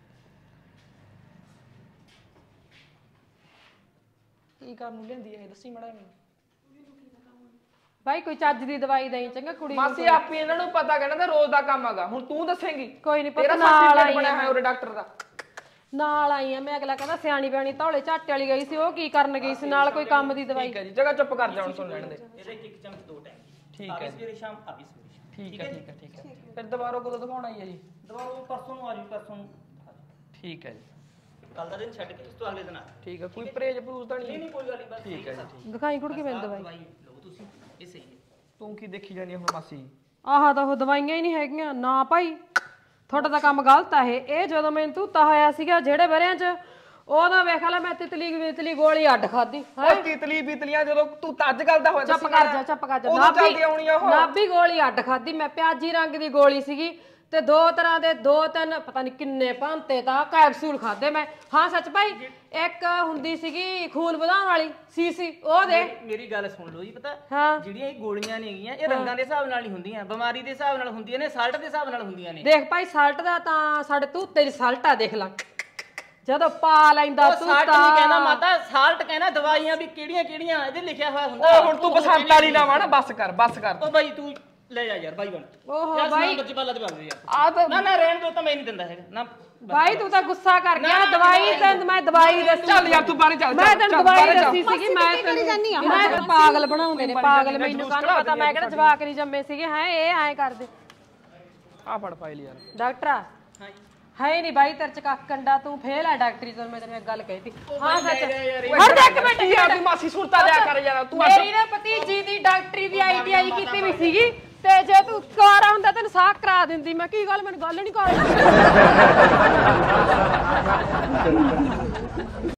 ਕੀ ਕਰਨ ਨੂੰ ਲੈਂਦੀ ਹੈ ਦੱਸੀ ਮੜਾ ਮੈਨੂੰ ਬਾਈ ਕੋਈ ਚੱਜ ਦੀ ਦਵਾਈ ਦੇਈ ਚੰਗਾ ਕੁੜੀ ਨੂੰ ਮਾਸੀ ਆਪੀ ਇਹਨਾਂ ਨੂੰ ਪਤਾ ਕਹਿੰਦਾ ਤਾਂ ਰੋਜ਼ ਦਾ ਕੰਮ ਹੈਗਾ ਹੁਣ ਤੂੰ ਦੱਸੇਂਗੀ ਕੋਈ ਨਹੀਂ ਤੇਰਾ ਪਤਾ ਨਾਲ ਸਰਟੀਫਿਕੇਟ ਆਈ ਬਣਿਆ ਆ ਹੋਇਆ ਉਹਦੇ ਡਾਕਟਰ ਦਾ ਨਾਲ ਆਈ ਆ ਮੈਂ ਅਗਲਾ ਕਹਿੰਦਾ ਸਿਆਣੀ ਬਿਆਣੀ ਧੌਲੇ ਝਾਟੇ ਵਾਲੀ ਗਈ ਸੀ ਉਹ ਕੀ ਕਰਨ ਗਈ ਸੀ ਨਾਲ ਕੋਈ ਕੰਮ ਦੀ ਦਵਾਈ ਠੀਕ ਹੈ ਜੀ ਜਗ੍ਹਾ ਚੁੱਪ ਕਰ ਜਾ ਹੁਣ ਸੁਣ ਲੈਣ ਦੇ ਇਹਦੇ ਇੱਕ ਚਮਚ ਦੋ ਟਾਈਮ ਠੀਕ ਹੈ ਸਵੇਰੇ ਸ਼ਾਮ ਆਪੀ ਸਵੇਰੇ ਸ਼ਾਮ ਠੀਕ ਹੈ ਠੀਕ ਹੈ ਠੀਕ ਹੈ ਫਿਰ ਦੁਬਾਰਾ ਕਦੋਂ ਦਿਖਾਉਣਾ ਹੈ ਜੀ ਦਵਾ ਉਹ ਪਰਸੋਂ ਨੂੰ ਆ ਜੀ ਪਰਸੋਂ ਨੂੰ ਠੀਕ ਹੈ ਜੀ ਕੱਲ ਦਾ ਦਿਨ ਛੱਡ ਕੇ ਉਸ ਤੋਂ ਅਗਲੇ ਦਿਨ ਆ ਠੀਕ ਹੈ ਕੋਈ ਪਰਹੇਜ ਪਰੂਜ ਤਾਂ ਨਹੀਂ ਨਹੀਂ ਨਹੀਂ ਕੋਈ ਗੱਲ ਨਹੀਂ ਬਸ ਠੀਕ ਹੈ ਜੀ ਠੀਕ ਦਿਖਾਈ ਕੁੜਕੀ ਮੈਨੂੰ ਦਵਾਈ ਦਵਾਈ ਲਓ ਤੁਸੀਂ ਇਹ ਸਹੀ ਹੈ ਤੂੰ ਕੀ ਦੇਖੀ ਜਾਨੀ ਹੁਣ ਮਾਸੀ ਆਹ ਤਾਂ ਉਹ ਦਵਾਈਆਂ ਹੀ ਨਹੀਂ ਹੈਗੀਆਂ ਨਾ ਭਾਈ ਤੁਹਾਡਾ ਤਾਂ ਕੰਮ ਗਲਤ ਆ ਇਹ ਇਹ ਜਦੋਂ ਮੈਨੂੰ ਧੂਤਾ ਹੋਇਆ ਸੀਗਾ ਜਿਹੜੇ ਬਰਿਆਂ 'ਚ ਉਹਦਾ ਵੇਖ ਲੈ ਮੈਂ ਤਿਤਲੀ ਤਿਤਲੀ ਗੋਲੀ ਅੱਡ ਖਾਦੀ ਓ ਤਿਤਲੀ ਬਿਤਲੀਆਂ ਜਦੋਂ ਤੂੰ ਤਾਂ ਅੱਜ ਗੱਲ ਦਾ ਹੋਇਆ ਚੁੱਪ ਕਰ ਜਾ ਚੁੱਪ ਕਰ ਜਾ ਉਦੋਂ ਚੱਲਦੀ ਆਉਣੀ ਆ ਉਹ ਨਾਭੀ ਗੋਲੀ ਅੱਡ ਖਾਦੀ ਮੈਂ ਪਿਆਜੀ ਰੰਗ ਦੀ ਗੋਲੀ ਸੀਗੀ ਤੇ ਦੋ ਤਰ੍ਹਾਂ ਦੇ ਦੋ ਤਿੰਨ ਪਤਾ ਨਹੀਂ ਕਿੰਨੇ ਭਾਂਤੇ ਤਾਂ ਕੈਪਸੂਲ ਖਾਦੇ ਮੈਂ ਹਾਂ ਸੱਚ ਭਾਈ ਇੱਕ ਹੁੰਦੀ ਸੀਗੀ ਖੂਨ ਵਧਾਉਣ ਵਾਲੀ ਸੀਸੀ ਉਹ ਦੇ ਮੇਰੀ ਗੱਲ ਸੁਣ ਲਓ ਜੀ ਪਤਾ ਹਾਂ ਜਿਹੜੀਆਂ ਇਹ ਗੋਲੀਆਂ ਨੇ ਹੈਗੀਆਂ ਇਹ ਰੰਗਾਂ ਦੇ ਹਿਸਾਬ ਨਾਲ ਨਹੀਂ ਹੁੰਦੀਆਂ ਬਿਮਾਰੀ ਦੇ ਹਿਸਾਬ ਨਾਲ ਹੁੰਦੀਆਂ ਨੇ ਸਾਲਟ ਦੇ ਹਿਸਾਬ ਨਾਲ ਹੁੰਦੀਆਂ ਨੇ ਦੇਖ ਭਾਈ ਸਾਲਟ ਦਾ ਤਾਂ ਸਾਡੇ ਤੂਤੇ ਦੀ ਸਾਲਟ ਆ ਦੇਖ ਲਾ ਜਦੋਂ ਪਾ ਲੈਂਦਾ ਉਹ ਤੂਤਾ ਸਾਲਟ ਨਹੀਂ ਕਹਿੰਦਾ ਮਾਤਾ ਸਾਲਟ ਕਹਿੰਦਾ ਦਵਾਈਆਂ ਵੀ ਕਿਹੜੀਆਂ ਕਿਹੜੀਆਂ ਇਹਦੇ ਲਿਖਿਆ ਹੋਇਆ ਹੁੰਦਾ ਓ ਹੁਣ ਤੂੰ ਬਸੰਤ ਵਾਲੀ ਨਾ ਵਣ ਬਸ ਕਰ ਬਸ ਕਰ ਓ ਬਾਈ ਤੂੰ ਲੈ ਜਾ ਯਾਰ ਬਾਈ ਬਣ ਓਹੋ ਯਾਰ ਬਾਈ ਸਮਾਨ ਬੱਚੇ ਪਾਲਾ ਤੇ ਬੰਦ ਯਾਰ ਆ ਤਾਂ ਨਾ ਨਾ ਰਹਿਣ ਦੋ ਤਾਂ ਮੈਂ ਨਹੀਂ ਦਿੰਦਾ ਹੈਗਾ ਨਾ ਬਾਈ ਤੂੰ ਤਾਂ ਗੁੱਸਾ ਕਰ ਗਿਆ ਦਵਾਈ ਤੈਨੂੰ ਮੈਂ ਦਵਾਈ ਦੱਸੀ ਚੱਲ ਯਾਰ ਤੂੰ ਬਾਹਰ ਚੱਲ ਮੈਂ ਤੈਨੂੰ ਚੱਲ, ਦਵਾਈ ਬਾਹਰ ਚੱਲ। ਦੱਸੀ ਸੀਗੀ ਮੈਂ ਤੈਨੂੰ ਮੈਂ ਤਾਂ ਪਾਗਲ ਬਣਾਉਂਦੇ ਨੇ ਪਾਗਲ ਮੈਨੂੰ ਕਾਹਨੂੰ ਪਤਾ ਮੈਂ ਕਿਹੜਾ ਜਵਾਕ ਨਹੀਂ ਜੰਮੇ ਸੀਗੇ ਹੈ ਇਹ ਐਂ ਕਰਦੇ ਆ ਫੜ ਫਾਈਲ ਯਾਰ ਡਾਕਟਰਾ ਹੈ ਨਹੀਂ ਬਾਈ ਤੇਰੇ ਚ ਕੱਖ ਕੰਡਾ ਤੂੰ ਫੇਲ ਆ ਡਾਕਟਰੀ ਤੋਂ ਮੈਂ ਤੈਨੂੰ ਇੱਕ ਗੱਲ ਕਹਿਤੀ ਹਾਂ ਸੱਚ ਹਰ ਇੱਕ ਮਿੰਟ ਯਾਰ ਤੂੰ ਮਾਸੀ ਸੁਰਤਾ ਲਿਆ ਕਰ ਯਾਰ ਤੂੰ ਮੇਰੀ ਨਾ ਭਤੀਜੀ ਦੀ ਡਾਕਟਰੀ ਦੀ ਆਈਟੀਆਈ ਕੀਤੀ ਵੀ ਸੀਗੀ ਤੇ ਜੇ ਤੂੰ ਕੁਆਰਾ ਹੁੰਦਾ ਤੈਨੂੰ ਸਾਖ ਕਰਾ ਦਿੰਦੀ ਮੈਂ ਕੀ ਗੱਲ ਮੈਨੂੰ ਗੱਲ ਨਹੀਂ ਕਰ